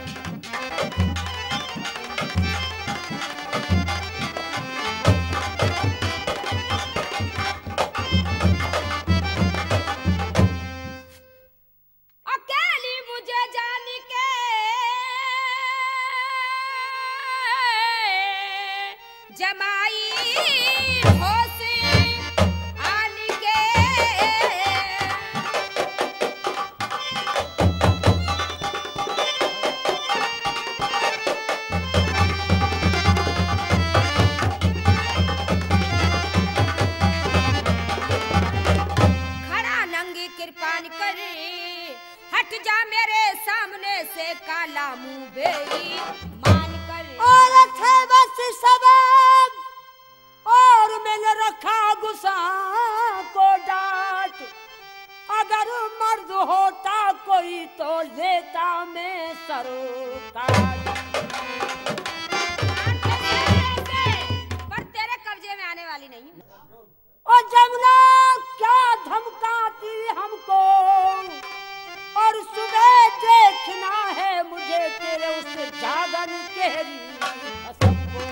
अकेली मुझे जान के जमाई होश आन के। कृपान कर हट जा मेरे सामने से, काला मुंह बेई मान कर। औरत है बस सबब और मैंने रखा गुस्सा को डांट। अगर मर्द होता कोई तो लेता मैं सरोकार। पर तेरे कब्जे में आने वाली नहीं। और जमुना क्या धमकाती हमको, और सुबह देखना है मुझे तेरे उस जागन केरी कसम को।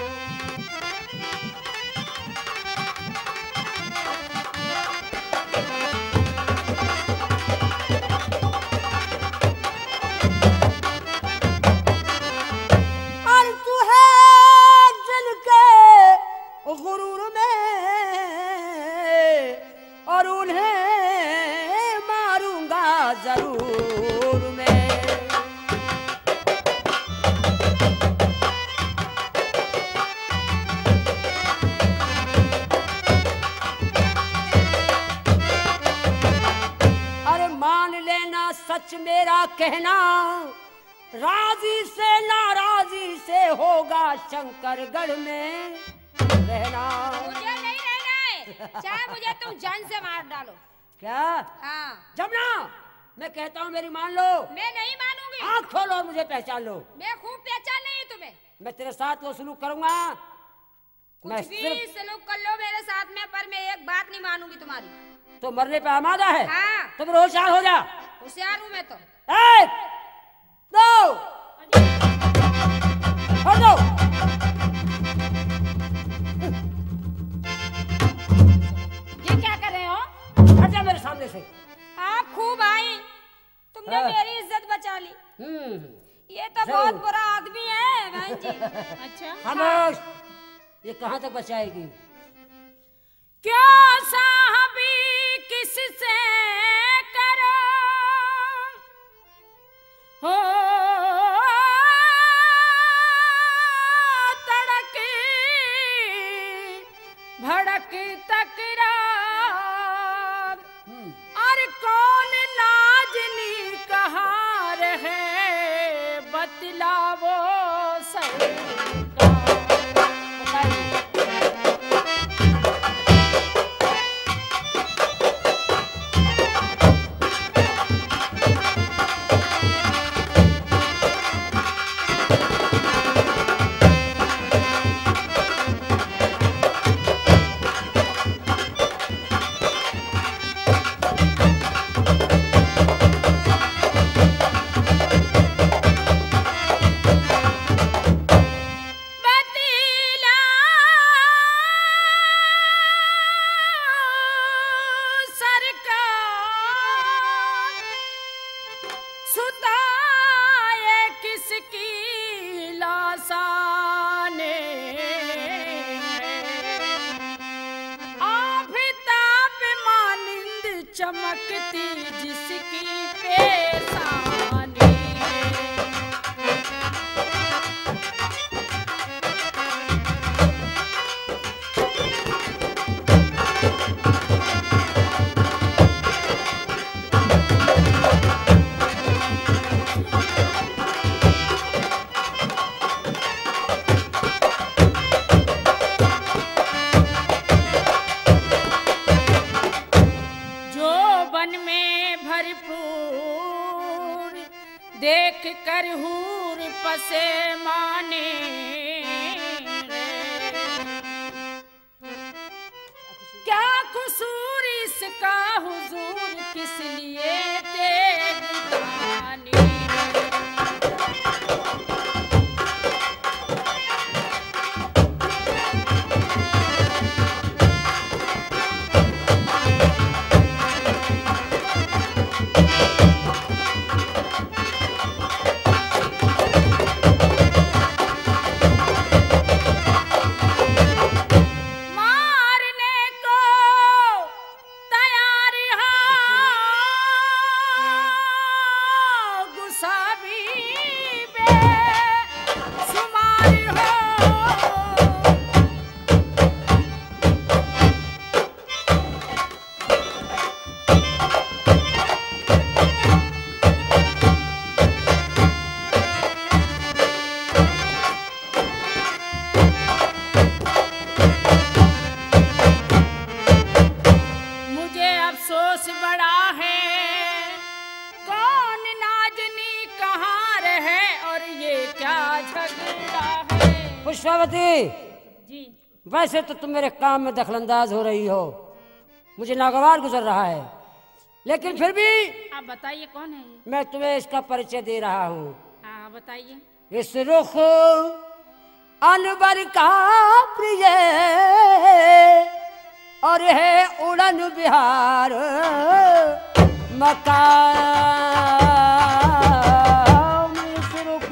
और तू है दिल के गुरूर में, और उन्हें मारूंगा जरूर मैं। सच मेरा कहना, राजी से नाराजी से होगा शंकरगढ़ में रहना। मुझे नहीं रहना है, चाहे मुझे तुम जान से मार डालो। क्या? हाँ। जमुना, मैं कहता हूँ मेरी मान लो। मैं नहीं मानूंगी। आँख खोलो और मुझे पहचान लो। मैं खूब पहचान नहीं तुम्हें। मैं तेरे साथ वो सलूक करूंगा। मैं कुछ भी सलूक कर लो मेरे साथ में, पर मैं एक बात नहीं मानूंगी तुम्हारी। तो मरने पे आमादा है? हाँ। तो फिर होशियार हो जा। होशियार हूँ मैं तो। एक, दो, और दो। ये क्या कर रहे हो? हट जा मेरे सामने से। आप खूब आई, तुमने हाँ। मेरी इज्जत बचा ली। ये तो जरूर। बहुत बुरा आदमी है बहन जी। अच्छा। खामोश। ये कहाँ तक बचाएगी? क्या साहबी किससे करो हो, तड़क भड़क तकरार, और कौन नाजनी कहार है, बतलावो सरकार। चमकती जिसकी पेशानी, देख कर हूर पसे माने, क्या कसूर इसका हुजूर, किस लिए तेरी पुष्पावती जी। वैसे तो तुम मेरे काम में दखलंदाज हो रही हो, मुझे नागवार गुजर रहा है, लेकिन फिर भी आप बताइए कौन है ये? मैं तुम्हें इसका परिचय दे रहा हूँ। हाँ बताइए। इस रुख अनवर का प्रिय और है उड़न बिहार मकाम। इस रुख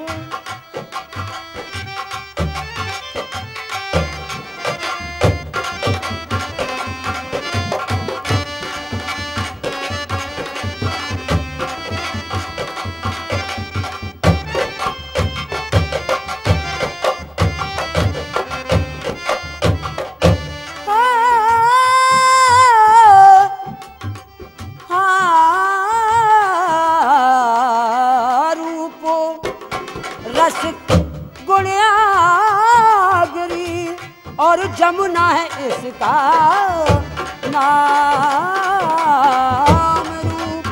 जमुना है इसका नाम रूप।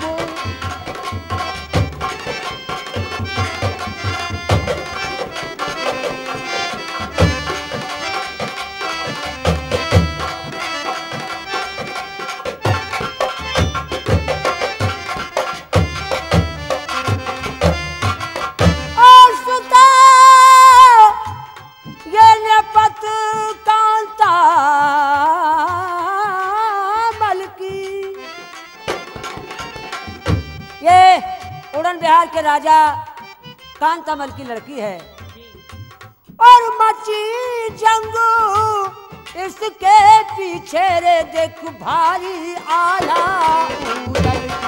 और सुता ये नेपथ कांता मलकी। ये उड़न बिहार के राजा कांतामल की लड़की है और मची जंग इसके पीछे रे देख भारी आला उड़न की।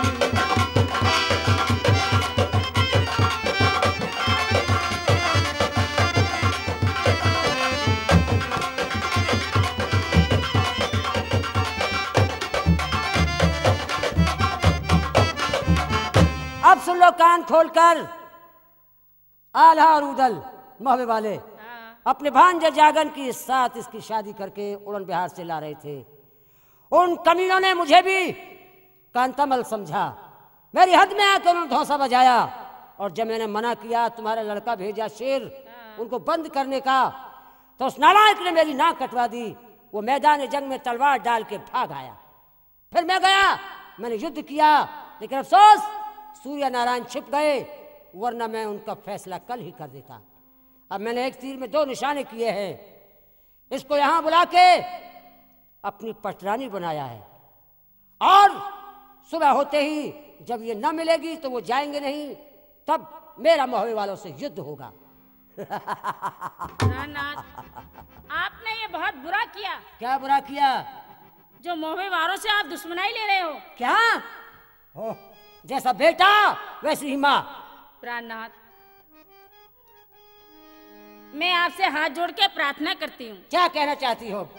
अब सुन लो कान खोलकर, आल्हा और उदल महवे वाले अपने भांजे जागन के साथ इसकी शादी करके उड़न बिहार से ला रहे थे। उन कमीनों ने मुझे भी कांतामल समझा, मेरी हद में आकर उन्होंने धौंसा बजाया और जब मैंने मना किया, तुम्हारा लड़का भेजा शेर उनको बंद करने का, तो उस नालायक ने मेरी नाक कटवा दी। वो मैदान जंग में तलवार डाल के भाग आया। फिर मैं गया, मैंने युद्ध किया, लेकिन अफसोस सूर्य नारायण छिप गए, वरना मैं उनका फैसला कल ही कर देता। अब मैंने एक तीर में 2 निशाने किए हैं। इसको यहां बुला के अपनी पटरानी बनाया है और सुबह होते ही जब ये न मिलेगी तो वो जाएंगे नहीं, तब मेरा मोहवे वालों से युद्ध होगा। नाथ, आपने ये बहुत बुरा किया। क्या बुरा किया? जो मोहवे वालों से आप दुश्मनाई ले रहे हो। क्या हो? जैसा बेटा वैसी ही माँ। प्राणनाथ, मैं आपसे हाथ जोड़ के प्रार्थना करती हूँ। क्या कहना चाहती हो?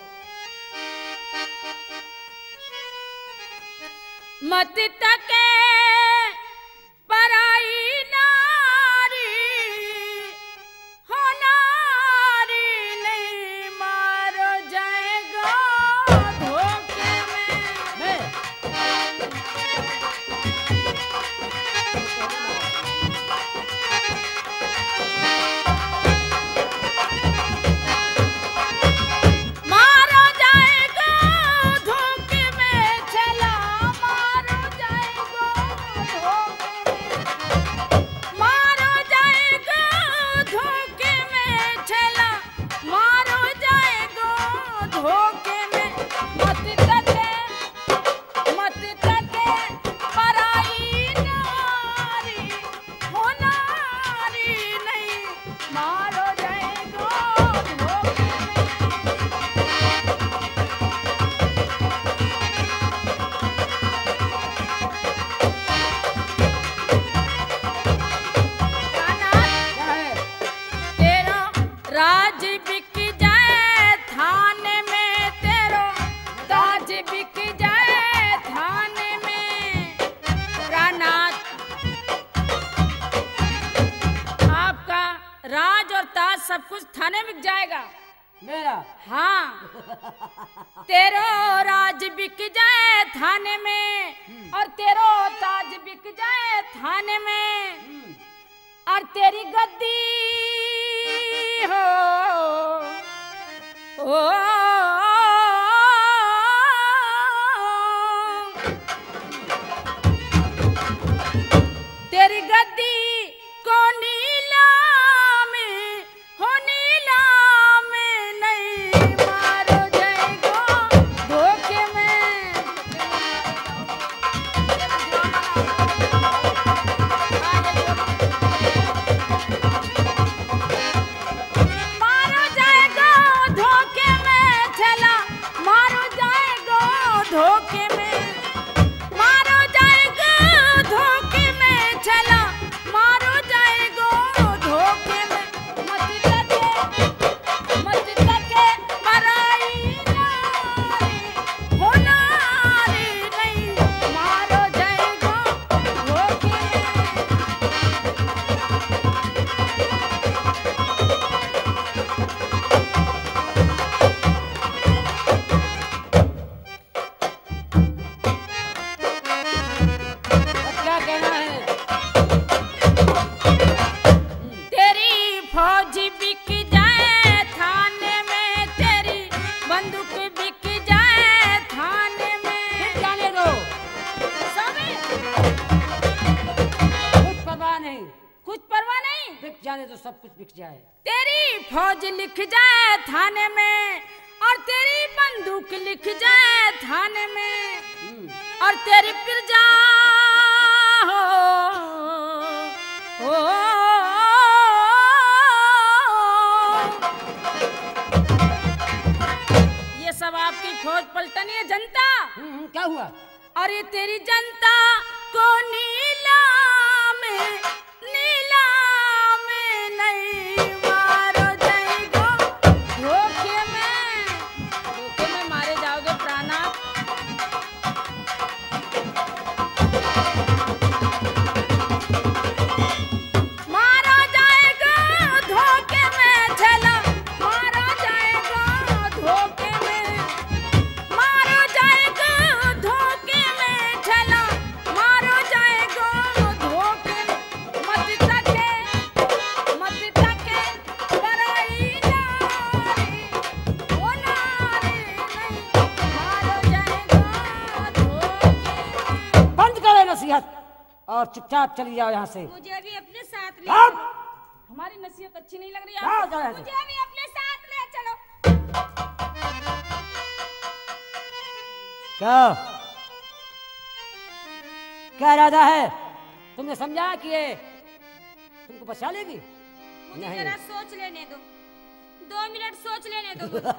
मत तके पराई नारी हो, नारी नहीं मारो जाएगा धोखे में। सब कुछ थाने बिक जाएगा। मेरा? हाँ, तेरो राज बिक जाए थाने में और तेरो ताज बिक जाए थाने में और तेरी गद्दी हो तेरी गद्दी को नीलाम हो, नीलाम नहीं मारो जाएगा धोखे में। मारो जाएगा धोखे में। अब क्या कहना है? तेरी फौज बिक जाए थाने में, तेरी बंदूक बिक जाए थाने में। जाने दो, कुछ परवाह नहीं, कुछ परवाह नहीं। बिक जाने दो, सब कुछ बिक जाए। तेरी फौज लिख जाए थाने में और तेरी बंदूक लिख जाए थाने में और तेरी प्रजा हो ये सब आपकी फौज पलटनी है जनता। क्या हुआ? अरे तेरी जनता को नीलाम नहीं मारो जाएगा, धोखे में मारे जाओगे प्राणनाथ। मारा जाएगा धोखे में झेला, मारा जाएगा धोखे में, मारा जाएगा धोखे में झेला, मारा जाएगा धोखे में। मत तके कराई नारी, ओ नारी नहीं, मारा जाएगा धोखे में। बंद करे नसीहत और चुपचाप चली जाओ यहाँ से। मुझे भी अपने साथ ले, हमारी नसीहत अच्छी नहीं लग रही है जाओ, आपको? जाओ यहाँ से। मुझे भी अपने साथ ले चलो। क्या इरादा है? तुमने समझा कि ये तुमको बचा लेगी? मुझे नहीं। जरा सोच लेने दो, 2 मिनट सोच लेने दो मुझे।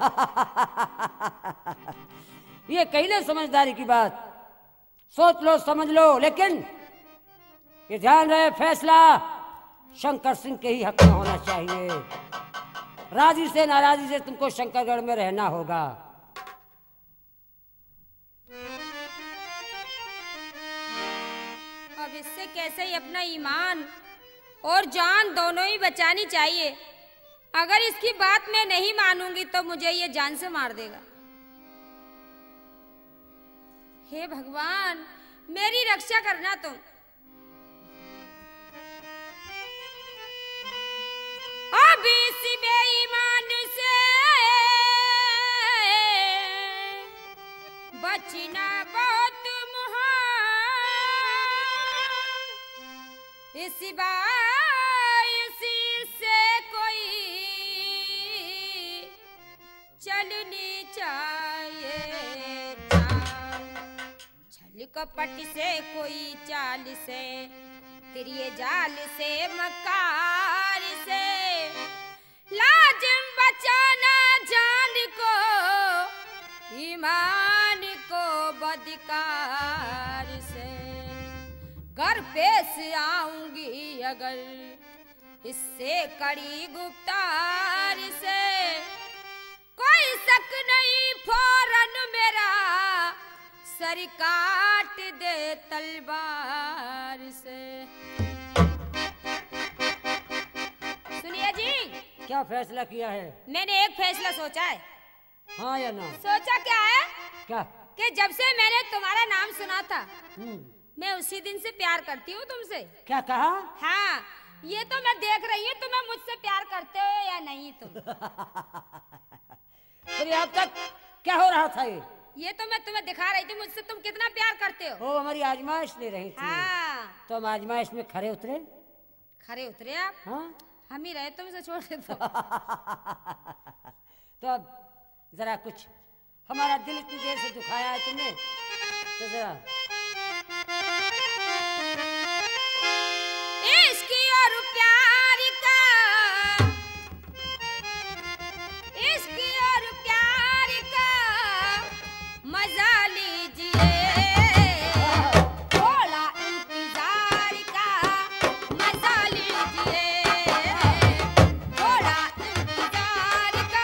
ये कही ले समझदारी की बात। सोच लो, समझ लो, लेकिन ये ध्यान रहे फैसला शंकर सिंह के ही हक में होना चाहिए। राजी से नाराजी से तुमको शंकरगढ़ में रहना होगा। अब इससे कैसे ही अपना ईमान और जान दोनों ही बचानी चाहिए। अगर इसकी बात मैं नहीं मानूंगी तो मुझे ये जान से मार देगा। हे भगवान, मेरी रक्षा करना तुम। अब इस बेईमान से बचना बहुत मुहाल, इस बायुसी से कोई चलनी चाहिए चाल, छल कपट से कोई चाल से, तिरिये जाल से मकार से, लाजिम बचाना जान को, ईमान को बदकार से। घर पेश आऊंगी अगर इससे कड़ी गुप्तार से, कोई शक नहीं फौरन मेरा सर काट दे तलवार से। सुनिए जी, क्या फैसला किया है? मैंने एक फैसला सोचा है। हाँ या ना? सोचा क्या है क्या? कि जब से मैंने तुम्हारा नाम सुना था मैं उसी दिन से प्यार करती हूँ तुमसे। क्या कहा? हाँ, ये तो मैं देख रही हूँ तुम्हें मुझसे प्यार करते हो या नहीं तुम। फिर अब तक क्या हो रहा था ये तो मैं तुम्हें दिखा रही थी मुझसे तुम कितना प्यार करते हो। वो हमारी आजमाइश ले रही थी। हाँ, तो हम आजमाइश में खरे उतरे। खरे उतरे आप? हाँ, हम ही रहे तुमसे छोड़ दे तो। तो अब जरा कुछ हमारा दिल इतनी देर से दुखाया है तुमने, तो जरा इश्क और प्यार का, इश्क और प्यार का मजा लीजिए, थोड़ा इंतजार का मजा लीजिए, थोड़ा इंतजार का।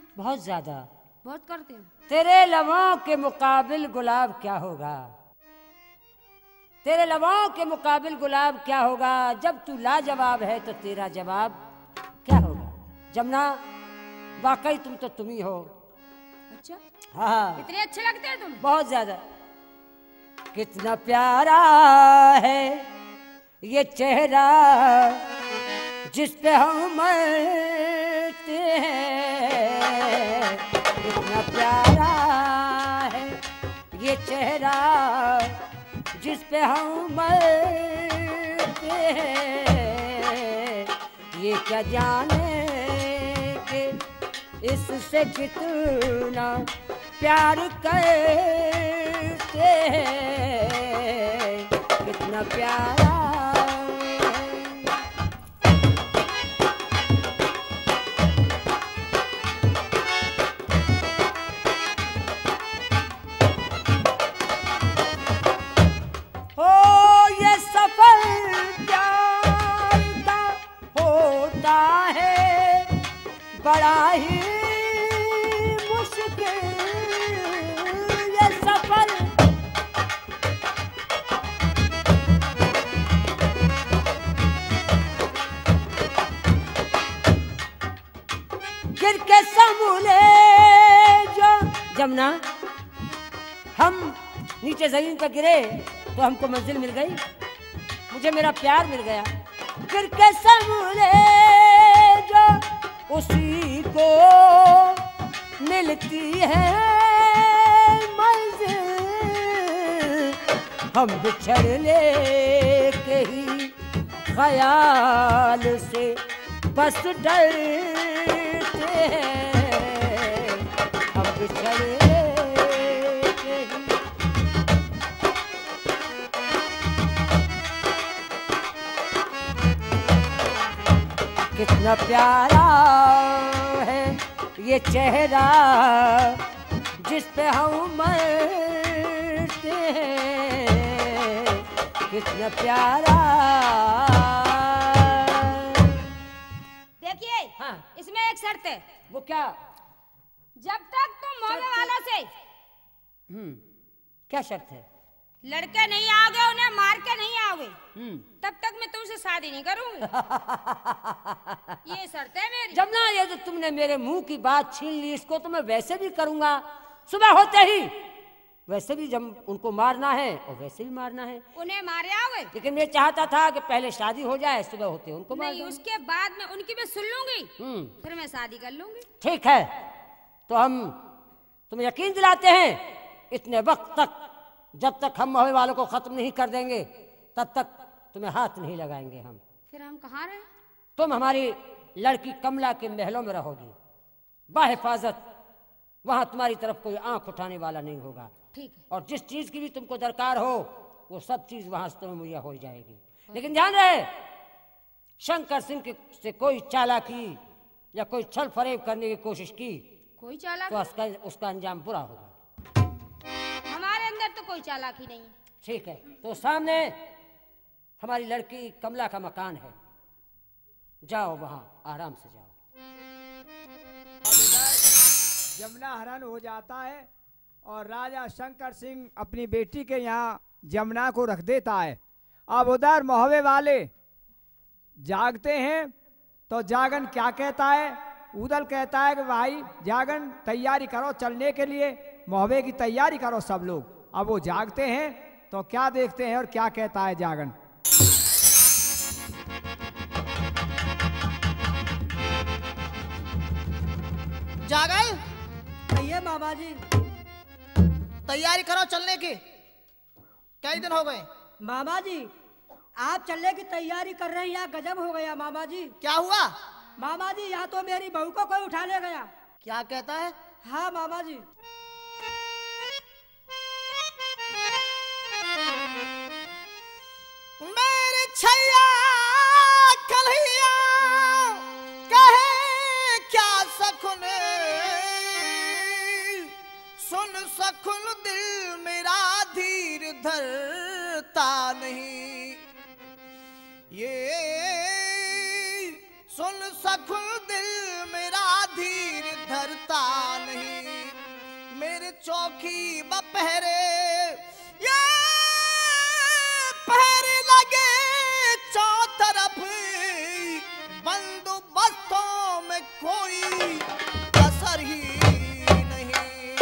बहुत ज्यादा। बहुत करते हैं। तेरे लबों के मुकाबिल गुलाब क्या होगा, तेरे लबों के मुकाबिल गुलाब क्या होगा, जब तू लाजवाब है तो तेरा जवाब क्या होगा। जमुना वाकई तुम तो तुम ही हो। अच्छा, हाँ, इतने अच्छे लगते हैं तुम। बहुत ज्यादा। कितना प्यारा है ये चेहरा जिस पे हम मरते हैं, कितना प्यारा है ये चेहरा जिस पे हम मरते हैं। ये क्या जाने कि इससे कितना प्यार करते हैं, कितना प्यारा। बड़ा ही मुश्किल ये सफर, गिर के समूले जो। जमुना, हम नीचे जमीन पर गिरे तो हमको मंजिल मिल गई, मुझे मेरा प्यार मिल गया। गिर के समूले जो उसी को मिलती है मंजिल, हम बिछड़ने के ही ख्याल से बस डरते हैं, हम बिछड़ने के ही। कितना प्यारा है ये चेहरा जिस पे हम मरते हैं, कितना प्यारा। देखिए, हाँ, इसमें एक शर्त है। वो क्या? जब तक तुम मोहब्बत वालों से क्या शर्त है? लड़के नहीं आओगे, उन्हें मार के नहीं आओगे, तब तक मैं तुमसे शादी नहीं करूंगी। ये शर्त है मेरी। जमुना, ये जो तुमने मेरे मुंह की बात छीन ली, इसको तो मैं वैसे भी करूंगा। सुबह होते ही वैसे भी जब उनको मारना है और वैसे भी मारना है। उन्हें मारे आओगे? लेकिन मैं चाहता था कि पहले शादी हो जाए, सुबह होते उनको मार दूं। उसके बाद में उनकी मैं सुन लूंगी, फिर मैं शादी कर लूंगी। ठीक है, तो हम तुम्हें यकीन दिलाते हैं इतने वक्त तक, जब तक हम मोहब्बत वालों को खत्म नहीं कर देंगे तब तक तुम्हें हाथ नहीं लगाएंगे हम। फिर हम कहाँ रहे? तुम हमारी लड़की कमला के महलों में रहोगी, बाहिफाजत। वहां तुम्हारी तरफ कोई आंख उठाने वाला नहीं होगा। ठीक है। और जिस चीज की भी तुमको दरकार हो वो सब चीज वहां से तुम्हें मुहैया हो जाएगी। लेकिन ध्यान रहे, शंकर सिंह से कोई चालाकी या कोई छल फरेब करने की कोशिश की, कोई चालाकी तो उसका अंजाम बुरा होगा। हमारे अंदर तो कोई चालाकी नहीं है। ठीक है, तो सामने हमारी लड़की कमला का मकान है, जाओ वहां आराम से जाओ। जमुना हरण हो जाता है और राजा शंकर सिंह अपनी बेटी के यहाँ जमुना को रख देता है। अब उधर मोहब्बे वाले जागते हैं तो जागन क्या कहता है? उदल कहता है कि भाई जागन तैयारी करो चलने के लिए, मोहब्बे की तैयारी करो सब लोग। अब वो जागते हैं तो क्या देखते हैं और क्या कहता है जागन? जागल, ये मामा जी तैयारी करो चलने की। कई दिन हो गए। मामा जी, आप चलने की तैयारी कर रहे हैं, यहाँ गजब हो गया मामा जी। क्या हुआ? मामा जी, यहाँ तो मेरी बहू को कोई उठा ले गया। क्या कहता है? हाँ मामा जी। मेरे छैया कन्हैया कहे क्या सकुन, सुन सकुन दिल मेरा धीर धरता नहीं। ये सुन सकुन दिल मेरा धीर धरता चौकी बपहरे ये पहरे लगे चौतरफ बंदोबस्तों में कोई असर ही नहीं।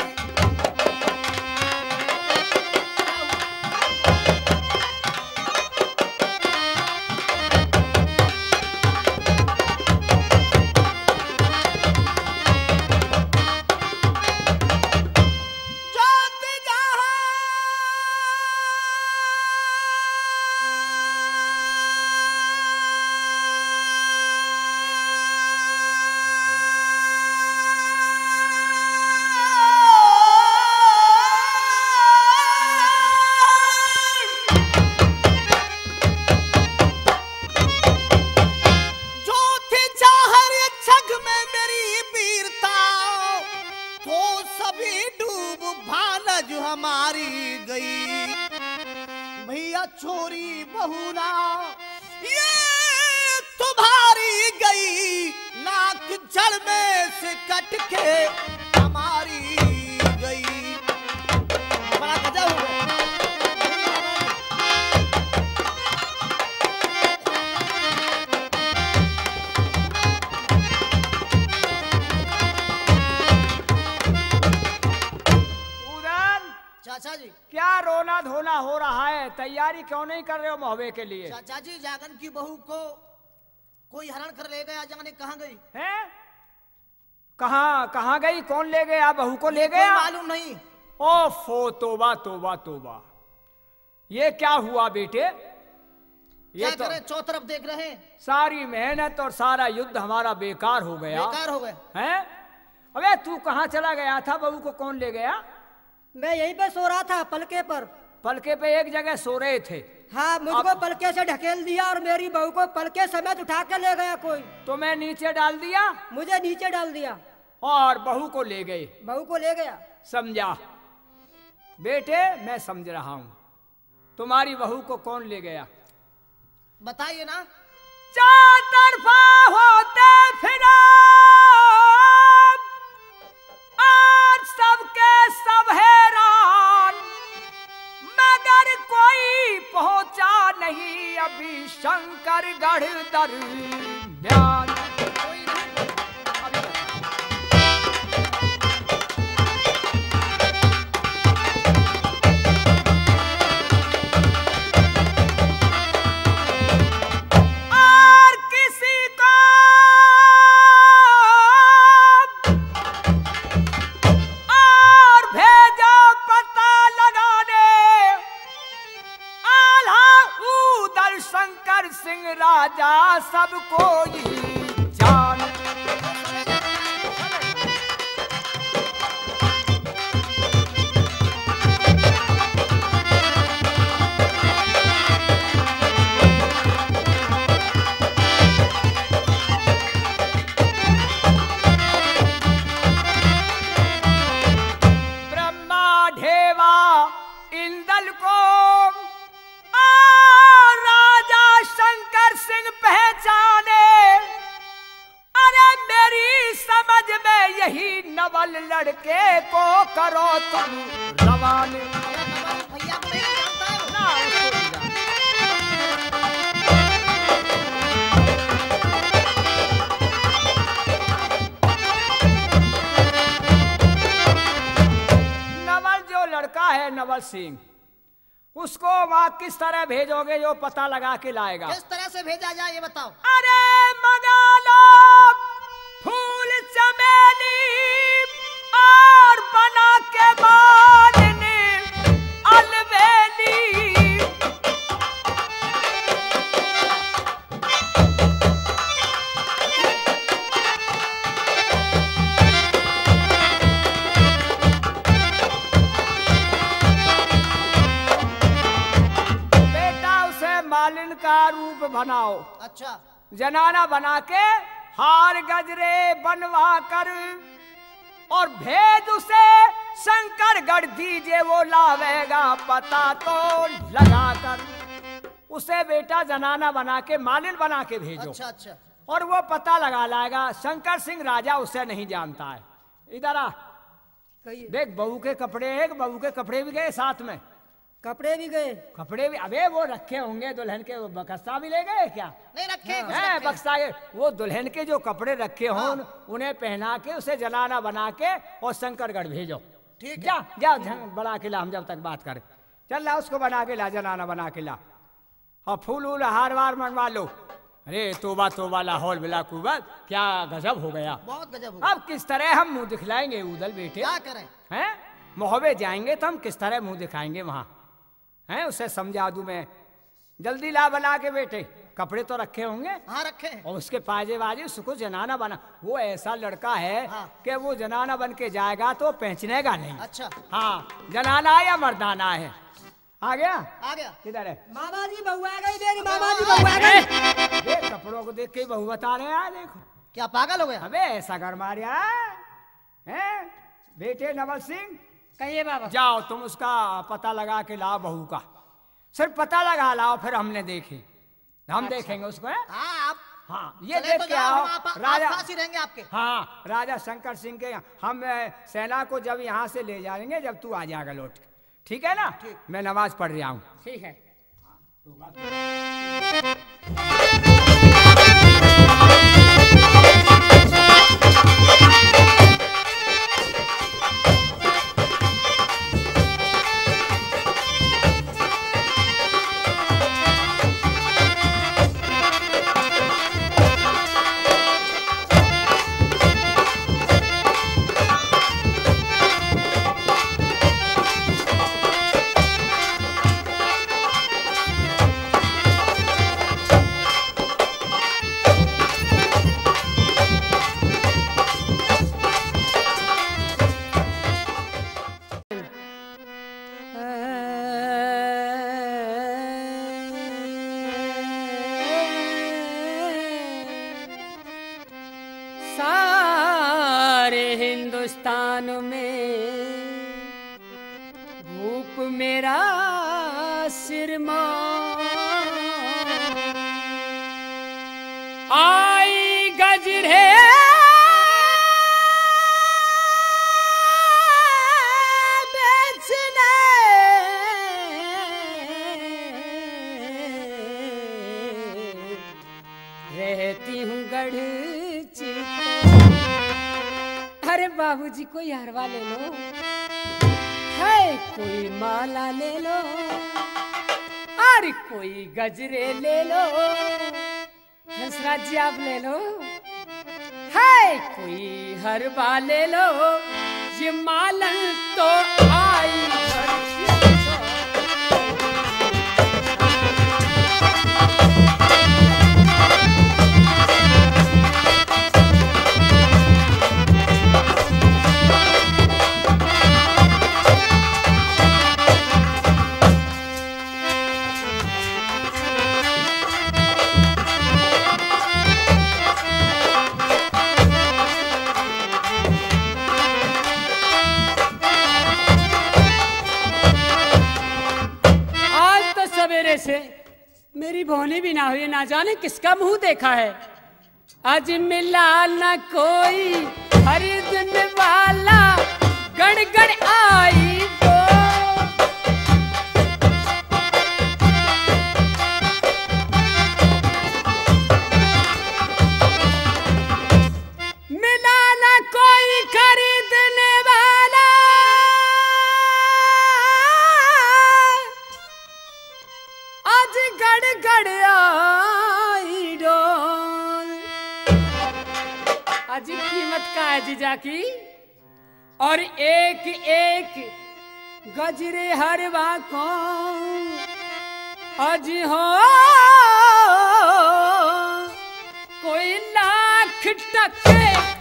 हमारी गई भैया छोरी बहुना ये तुम्हारी गई नाक जड़ में से कट के हमारी गई। बड़ा गजब हो गया। चाचा जी क्या रोना धोना हो रहा है? तैयारी क्यों नहीं कर रहे हो महोबे के लिए? चाचा जी जागन की बहू को कोई हरण कर ले गया, जाने कहाँ गई है? कहाँ गई? कौन ले गया? बहू को ले गया? मालूम नहीं। ओफो, तोबा तोबा तोबा, ये क्या हुआ बेटे? ये क्या करे, चौतरफ देख रहे हैं। सारी मेहनत और सारा युद्ध हमारा बेकार हो गया। बेकार हो गया है? अबे तू कहाँ चला गया था? बहू को कौन ले गया? मैं यहीं पे सो रहा था, पलके पर। पलके पे एक जगह सो रहे थे? हाँ, मुझको पलके से ढकेल दिया और मेरी बहू को पलके समेत उठा के ले गया कोई। तो मैं नीचे डाल दिया? मुझे नीचे डाल दिया और बहू को ले गए? बहू को ले गया। समझा बेटे, मैं समझ रहा हूं। तुम्हारी बहू को कौन ले गया? बताइए ना। चार तरफा होते फिरा आज सबके सब हैरान, मगर कोई पहुंचा नहीं अभी शंकरगढ़ दरमियान। राजा सब कोई जान, ब्रह्मा ढेवा इंदल को शंकर सिंह पहचाने। अरे मेरी समझ में यही नवल लड़के को करो तुम रवाने। भैया को नहीं जानता ना नवल जो लड़का है नवल सिंह, उसको वहां किस तरह भेजोगे जो पता लगा के लाएगा? किस तरह से भेजा जाए ये बताओ। अरे मंगा लो फूल चमेली और बना के मालिनी अलवेली। मालिन का रूप बनाओ। अच्छा। जनाना बना के हार गजरे बनवा कर और भेज उसे शंकरगढ़ दीजिए, वो लावेगा पता तो लगा कर। उसे बेटा जनाना बना के मालिन बना के भेजो। अच्छा अच्छा। और वो पता लगा लाएगा। शंकर सिंह राजा उसे नहीं जानता है। इधर आ। देख बहू के कपड़े एक बहू के कपड़े भी गए साथ में। कपड़े भी गए? कपड़े भी अबे वो रखे होंगे दुल्हन के, बक्सा भी ले गए क्या? नहीं रखे, है बक्सा वो दुल्हन के जो कपड़े रखे हों उन्हें पहना के उसे जनाना बना के और शंकरगढ़ भेजो। ठीक है। जा जा बना के ला, हम जब तक बात करें। चल ला उसको बना के ला, जनाना बना के ला और फूल वूल हार वार मनवा लो। अरे तोबा तोबा लाहौल बिला कुवत, क्या गजब हो गया, बहुत गजब हो गया। अब किस तरह हम मुंह दिखलाएंगे उदल बेटे? क्या करें? हैं मोहबे जाएंगे तो हम किस तरह मुंह दिखाएंगे वहां? हैं उसे समझा दूं मैं। जल्दी ला बना के बेटे, कपड़े तो रखे होंगे। हाँ रखे हैं। और उसके पाजे बाजे उसको जनाना बना। वो ऐसा लड़का है हाँ। कि वो जनाना बन के जाएगा तो पहचानेगा नहीं। अच्छा हाँ जनाना या मर्दाना है। आ गया? आ गया। किधर है? मामा जी बहू आ गई, मेरी मामा जी बहू आ गई। देख कपड़ों को देख के बहू बता रहे हैं। देखो क्या पागल हो गया? अबे ऐसा घर मारिया है बेटे नवल सिंह। कहिए बाबा। जाओ तुम उसका पता लगा के लाओ बहू का, सिर्फ पता लगा लाओ, फिर हमने देखे हम देखेंगे उसको। है हाँ आप हाँ ये चले देख तो के जाओ, आओ। हम राजा आसपास ही रहेंगे आपके। हाँ राजा शंकर सिंह के हम सेना को जब यहाँ से ले जाएंगे जब तू आ जाएगा लौट के, ठीक है ना? मैं नमाज पढ़ रहा हूँ। ठीक है। सारे हिंदुस्तान में भूप मेरा सिरमा आई गजरे बेचने रहती हूँ गढ़। अरे बाबूजी कोई हरवा ले लो, है कोई माला ले लो, अरे कोई गजरे ले लो, हंसराज जी आप ले लो, है कोई हरवा ले लो, ये मालन तो आई। से मेरी बोनी भी ना हुई, ना जाने किसका मुंह देखा है। आज मिला न कोई खरीदने वाला, गड़ गड़ आई तो मिला न कोई खरीदने वाला, आज गड़ गड़ आई डोल। आज कीमत का है जीजा की, और एक एक गजरे हरवा को आज हो कोई लाख टके।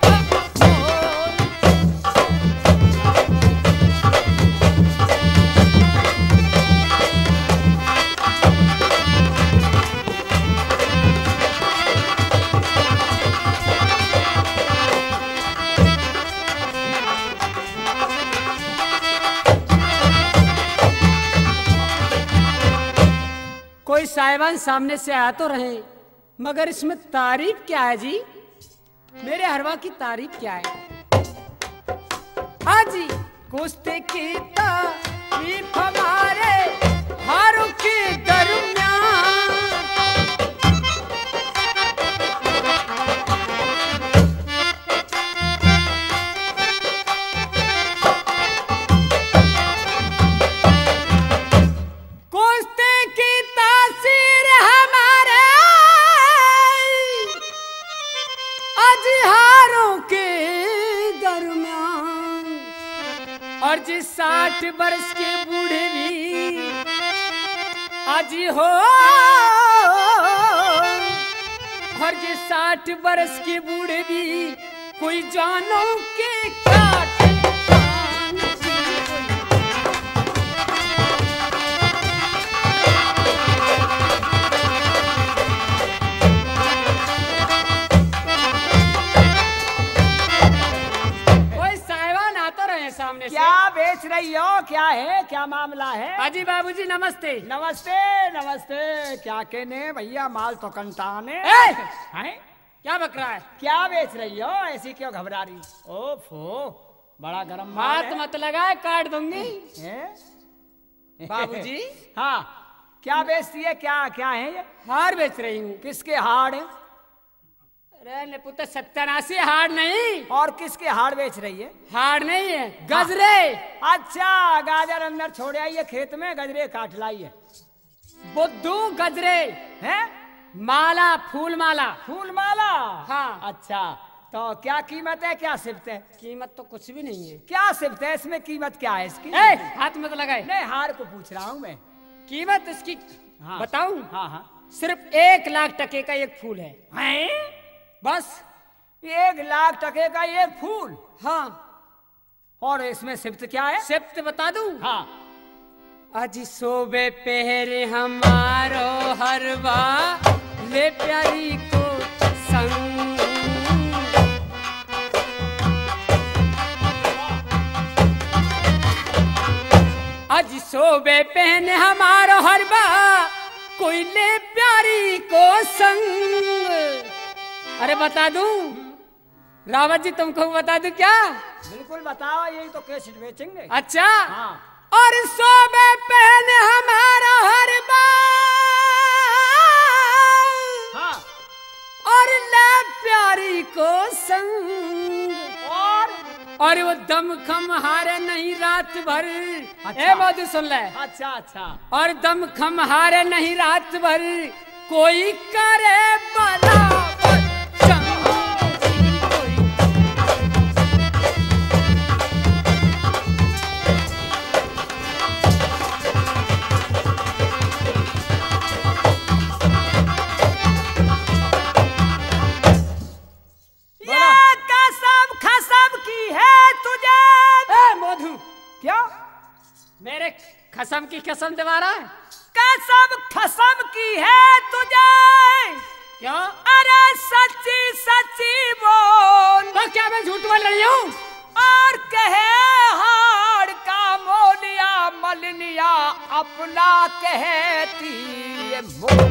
कोई साहिबान सामने से आ तो रहे, मगर इसमें तारीफ क्या है जी? मेरे हरवा की तारीफ क्या है? हाँ जी कुश्ती की तारीफ हमारे हारों के दरमियान। कुश्ती की तासीर हमारे अजहारों के दरमियान। और जिस 60 वर्ष के बूढ़े भी आज हो, और जिस 60 वर्ष के बूढ़े भी कोई जानों के काट सामने। क्या बेच रही हो? क्या है, क्या मामला है? अजी बाबूजी नमस्ते। नमस्ते नमस्ते। क्या कहने भैया, माल तो कंटाने हैं। क्या बक रहा है? क्या बेच रही हो? ऐसी क्यों घबरा रही? ओफो, बड़ा गरम हाथ मत लगाए, काट दूंगी। बाबूजी हाँ, क्या बेचती है? क्या क्या है ये? हार बेच रही हूँ। किसके हार? अरे पुत्र, 87 हार नहीं। और किसके हार बेच रही है? हार नहीं है, गजरे। अच्छा, गाजर अंदर छोड़ आई है खेत में, गजरे काट लाई है। बुद्धू, गजरे हैं? माला, फूल माला। फूल माला हाँ। अच्छा, तो क्या कीमत है, क्या सिफ्त है? कीमत तो कुछ भी नहीं है। क्या सिफ्त है इसमें? कीमत क्या है इसकी? हाथ मत लगाए। नहीं, हार को पूछ रहा हूँ मैं। कीमत इसकी हाँ। बताऊं? हाँ हाँ। सिर्फ 1 लाख टके का एक फूल है। बस 1 लाख टके का एक फूल? हाँ। और इसमें सिफ्त क्या है? सिफ्त बता दूं? हाँ। आज सोबे पहरे हमारो हरवा ले प्यारी को संग। आज सोबे पहने हमारो हरवा कोई ले प्यारी को संग। अरे बता दूं रावत जी, तुमको बता दूं क्या? बिल्कुल बताओ, यही तो कैसेट बेचेंगे। अच्छा हाँ। और सोबे पहने हमारा हर हाँ। और ले प्यारी को संग। और वो दम खम हारे नहीं रात भर। अच्छा। बहुत सुन ले। अच्छा अच्छा। और दम खम हारे नहीं रात भर कोई करे बला। मेरे खसम की कसम दिवा रहा है? कसम खसम की है तुझे। क्यों? अरे सच्ची सच्ची बोल। तो क्या मैं झूठ बोल रही हूँ? और कहे हाड़ का मोलिया मलनिया अपना कहती है मोल।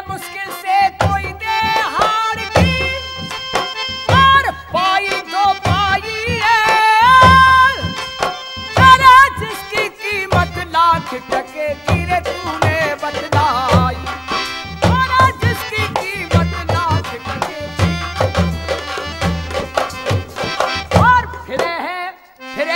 पाई दो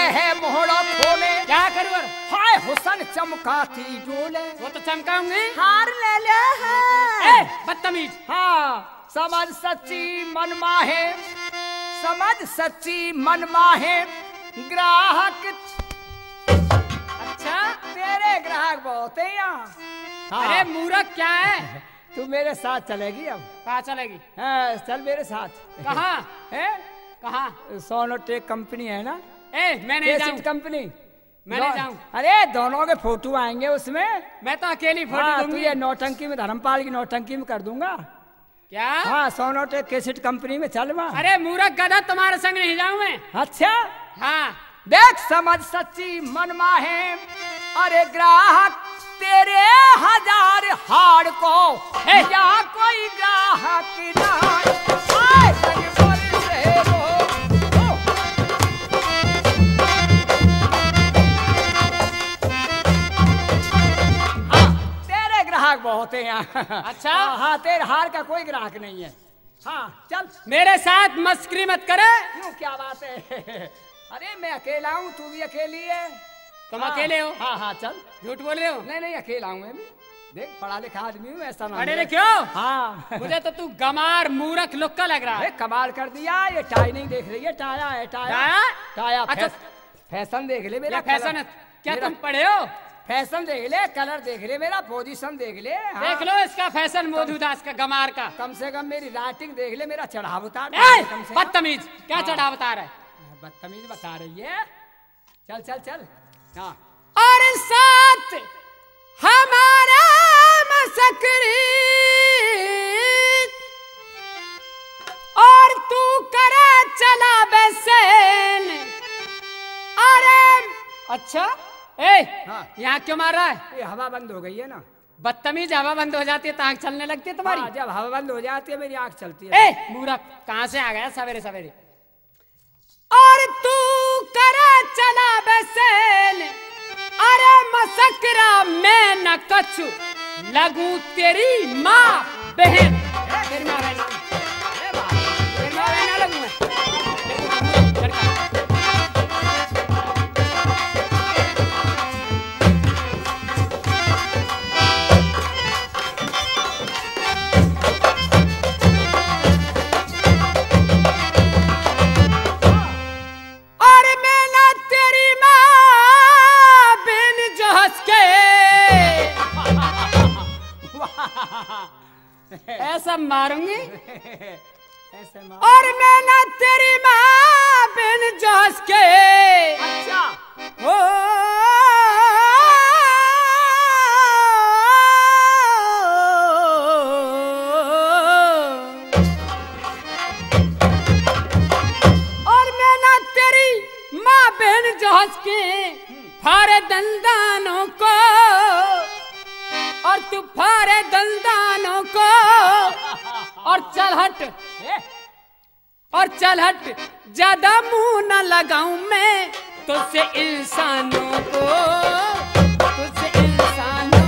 है मोहरा खोले। क्या करूँ? हाय हुसन चमकाती डोले। वो तो चमकाऊंगी। हार ले ले बदतमीज। हाँ समझ सच्ची मन माहे, समझ सच्ची मन माहे ग्राहक। अच्छा तेरे ग्राहक बहुत है यहाँ। हाँ। अरे मूर्ख क्या है? तू मेरे साथ चलेगी अब? कहाँ चलेगी? हाँ, चल मेरे साथ। कहाँ है? कहाँ? सोनोटेक कंपनी है ना, मैं नहीं जाऊँ। कंपनी। मैं नहीं जाऊँ। अरे दोनों के फोटो आएंगे उसमें। मैं तो अकेली फोटो हाँ, दूंगी। तू ये नौटंकी में, धर्मपाल की नौटंकी में कर दूंगा। क्या? हाँ सोनोटेक कैसेट कंपनी में चल वहाँ। अरे मूर्ख गधा, तुम्हारे संग नहीं जाऊँ मैं। अच्छा हाँ देख समझ सच्ची मन माहे, अरे ग्राहक तेरे हजार हार को या कोई ग्राहक ना आए, संग बोल रहे हो। हाँ तेरे ग्राहक बहुत है यहाँ। अच्छा? हाँ तेरे हार का कोई ग्राहक नहीं है। हाँ चल मेरे साथ मस्करी मत करे। क्यों, क्या बात है? अरे मैं अकेला हूँ, तू भी अकेली है। तुम हाँ, अकेले हो? हाँ हाँ चल। झूठ बोल रहे हो? नहीं नहीं अकेला हूँ मैं भी। देख पढ़ा लिखा आदमी हूँ, ऐसा ना अरे लगे। क्यों? हाँ मुझे तो तू गमार मूर्ख लुक का लग रहा अरे है। कमाल कर दिया, ये टाई नहीं देख रही है, टाया है टाया। टाया? टाया अच्छा। फैशन देख ले मेरा। ये फैशन है? क्या मेरा- तुम पढ़े हो? फैशन देख ले, कलर देख ले मेरा, पोजीशन देख ले। हाँ। देख लो इसका फैशन, मोदूदास का गमार का। कम से कम मेरी राइटिंग देख ले, मेरा चढ़ाव उतार ए, कम से कम। बदतमीज, क्या हाँ। चढ़ा बता रहा है? बदतमीज बता रही है। चल चल चल। हाँ और साथ हमारा मसकरी, और तू करे चला बेसेन। अरे अच्छा हाँ। यहाँ क्यों मार रहा है? ये हवा बंद हो गई है ना। बदतमीज, हवा बंद हो जाती है तो आँख चलने लगती है तुम्हारी। हाँ, जब हवा बंद हो जाती है मेरी आंख चलती है। मूर्ख कहाँ से आ गया सवेरे सवेरे? और तू करे चला बेसेन, अरे मसकरा मैं न कछु लगू तेरी माँ बहन। तेरी माँ बहन, तेरी माँ बहन ना लगू मैं। ऐसा मारूंगी ऐसे मार। और मैं ना तेरी माँ बिन जोश के। अच्छा हो और मैं ना तेरी माँ बिन जोश के फारे दंदानों को, और तू फारे दंदानों को, और चल हट, और चल हट, ज्यादा मुंह न लगाऊं मैं तुझसे इंसानों को, तुझसे इंसानों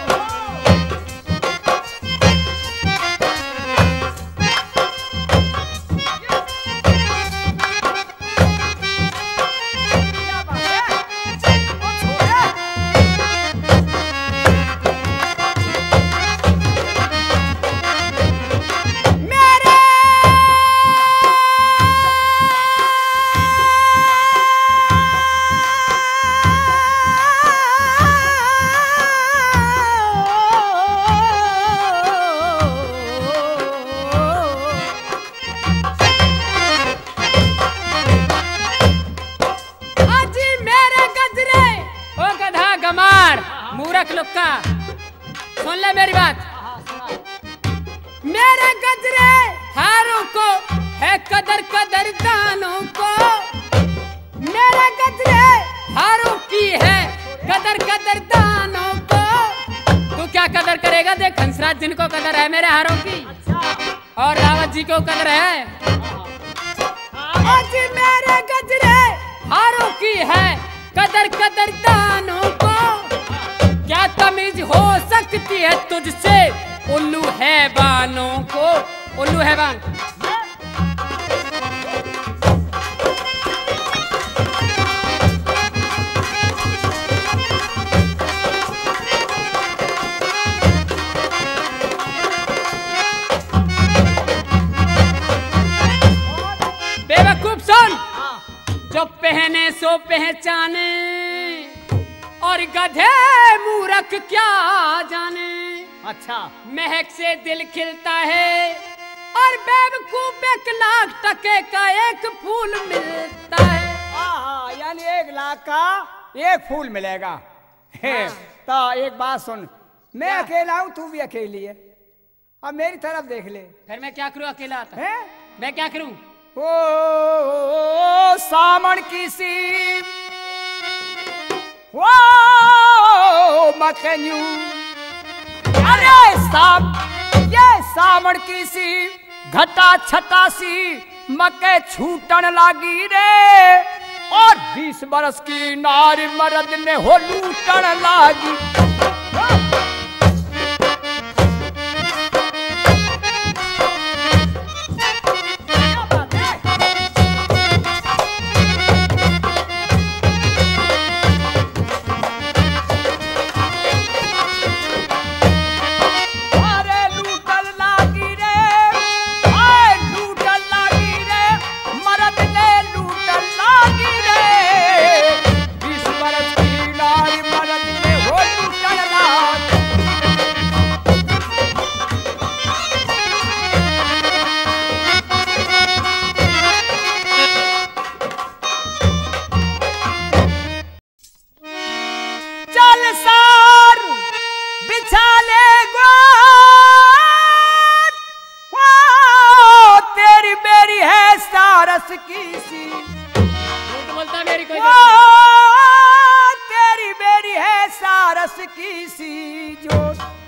लुक्का, सुन ले मेरी बात। मेरे गजरे हारों को है कदर, कदर दानों को। मेरे गजरे हारों की है कदर, कदर दानों को। तू क्या कदर करेगा? देख हंसराज जिनको कदर है मेरे हारों की, और रावत जी को कदर है। आज मेरे गजरे हारों की है कदर, कदर दानों को। क्या तमीज हो सकती है तुझसे उल्लू है बानों को? उल्लू है बान। जो पहने सो पहचाने और गधे मूर्ख क्या जाने। अच्छा महक से दिल खिलता है और बेवकूफ 1 लाख टके का एक फूल मिलता है। यानी 1 लाख का एक फूल मिलेगा। तो एक बात सुन, मैं अकेला हूँ, तू भी अकेली है, अब मेरी तरफ देख ले। फिर मैं क्या करूँ अकेला आता है? मैं क्या करूँ? ओ सामन की सी वो मकन्यू, अरे ये सामन की सी घटा छटा सी मके छूटन लागी रे, और 20 बरस की नारी मर्द ने हो लूटन लागी। तेरी मेरी है सारस की सी जो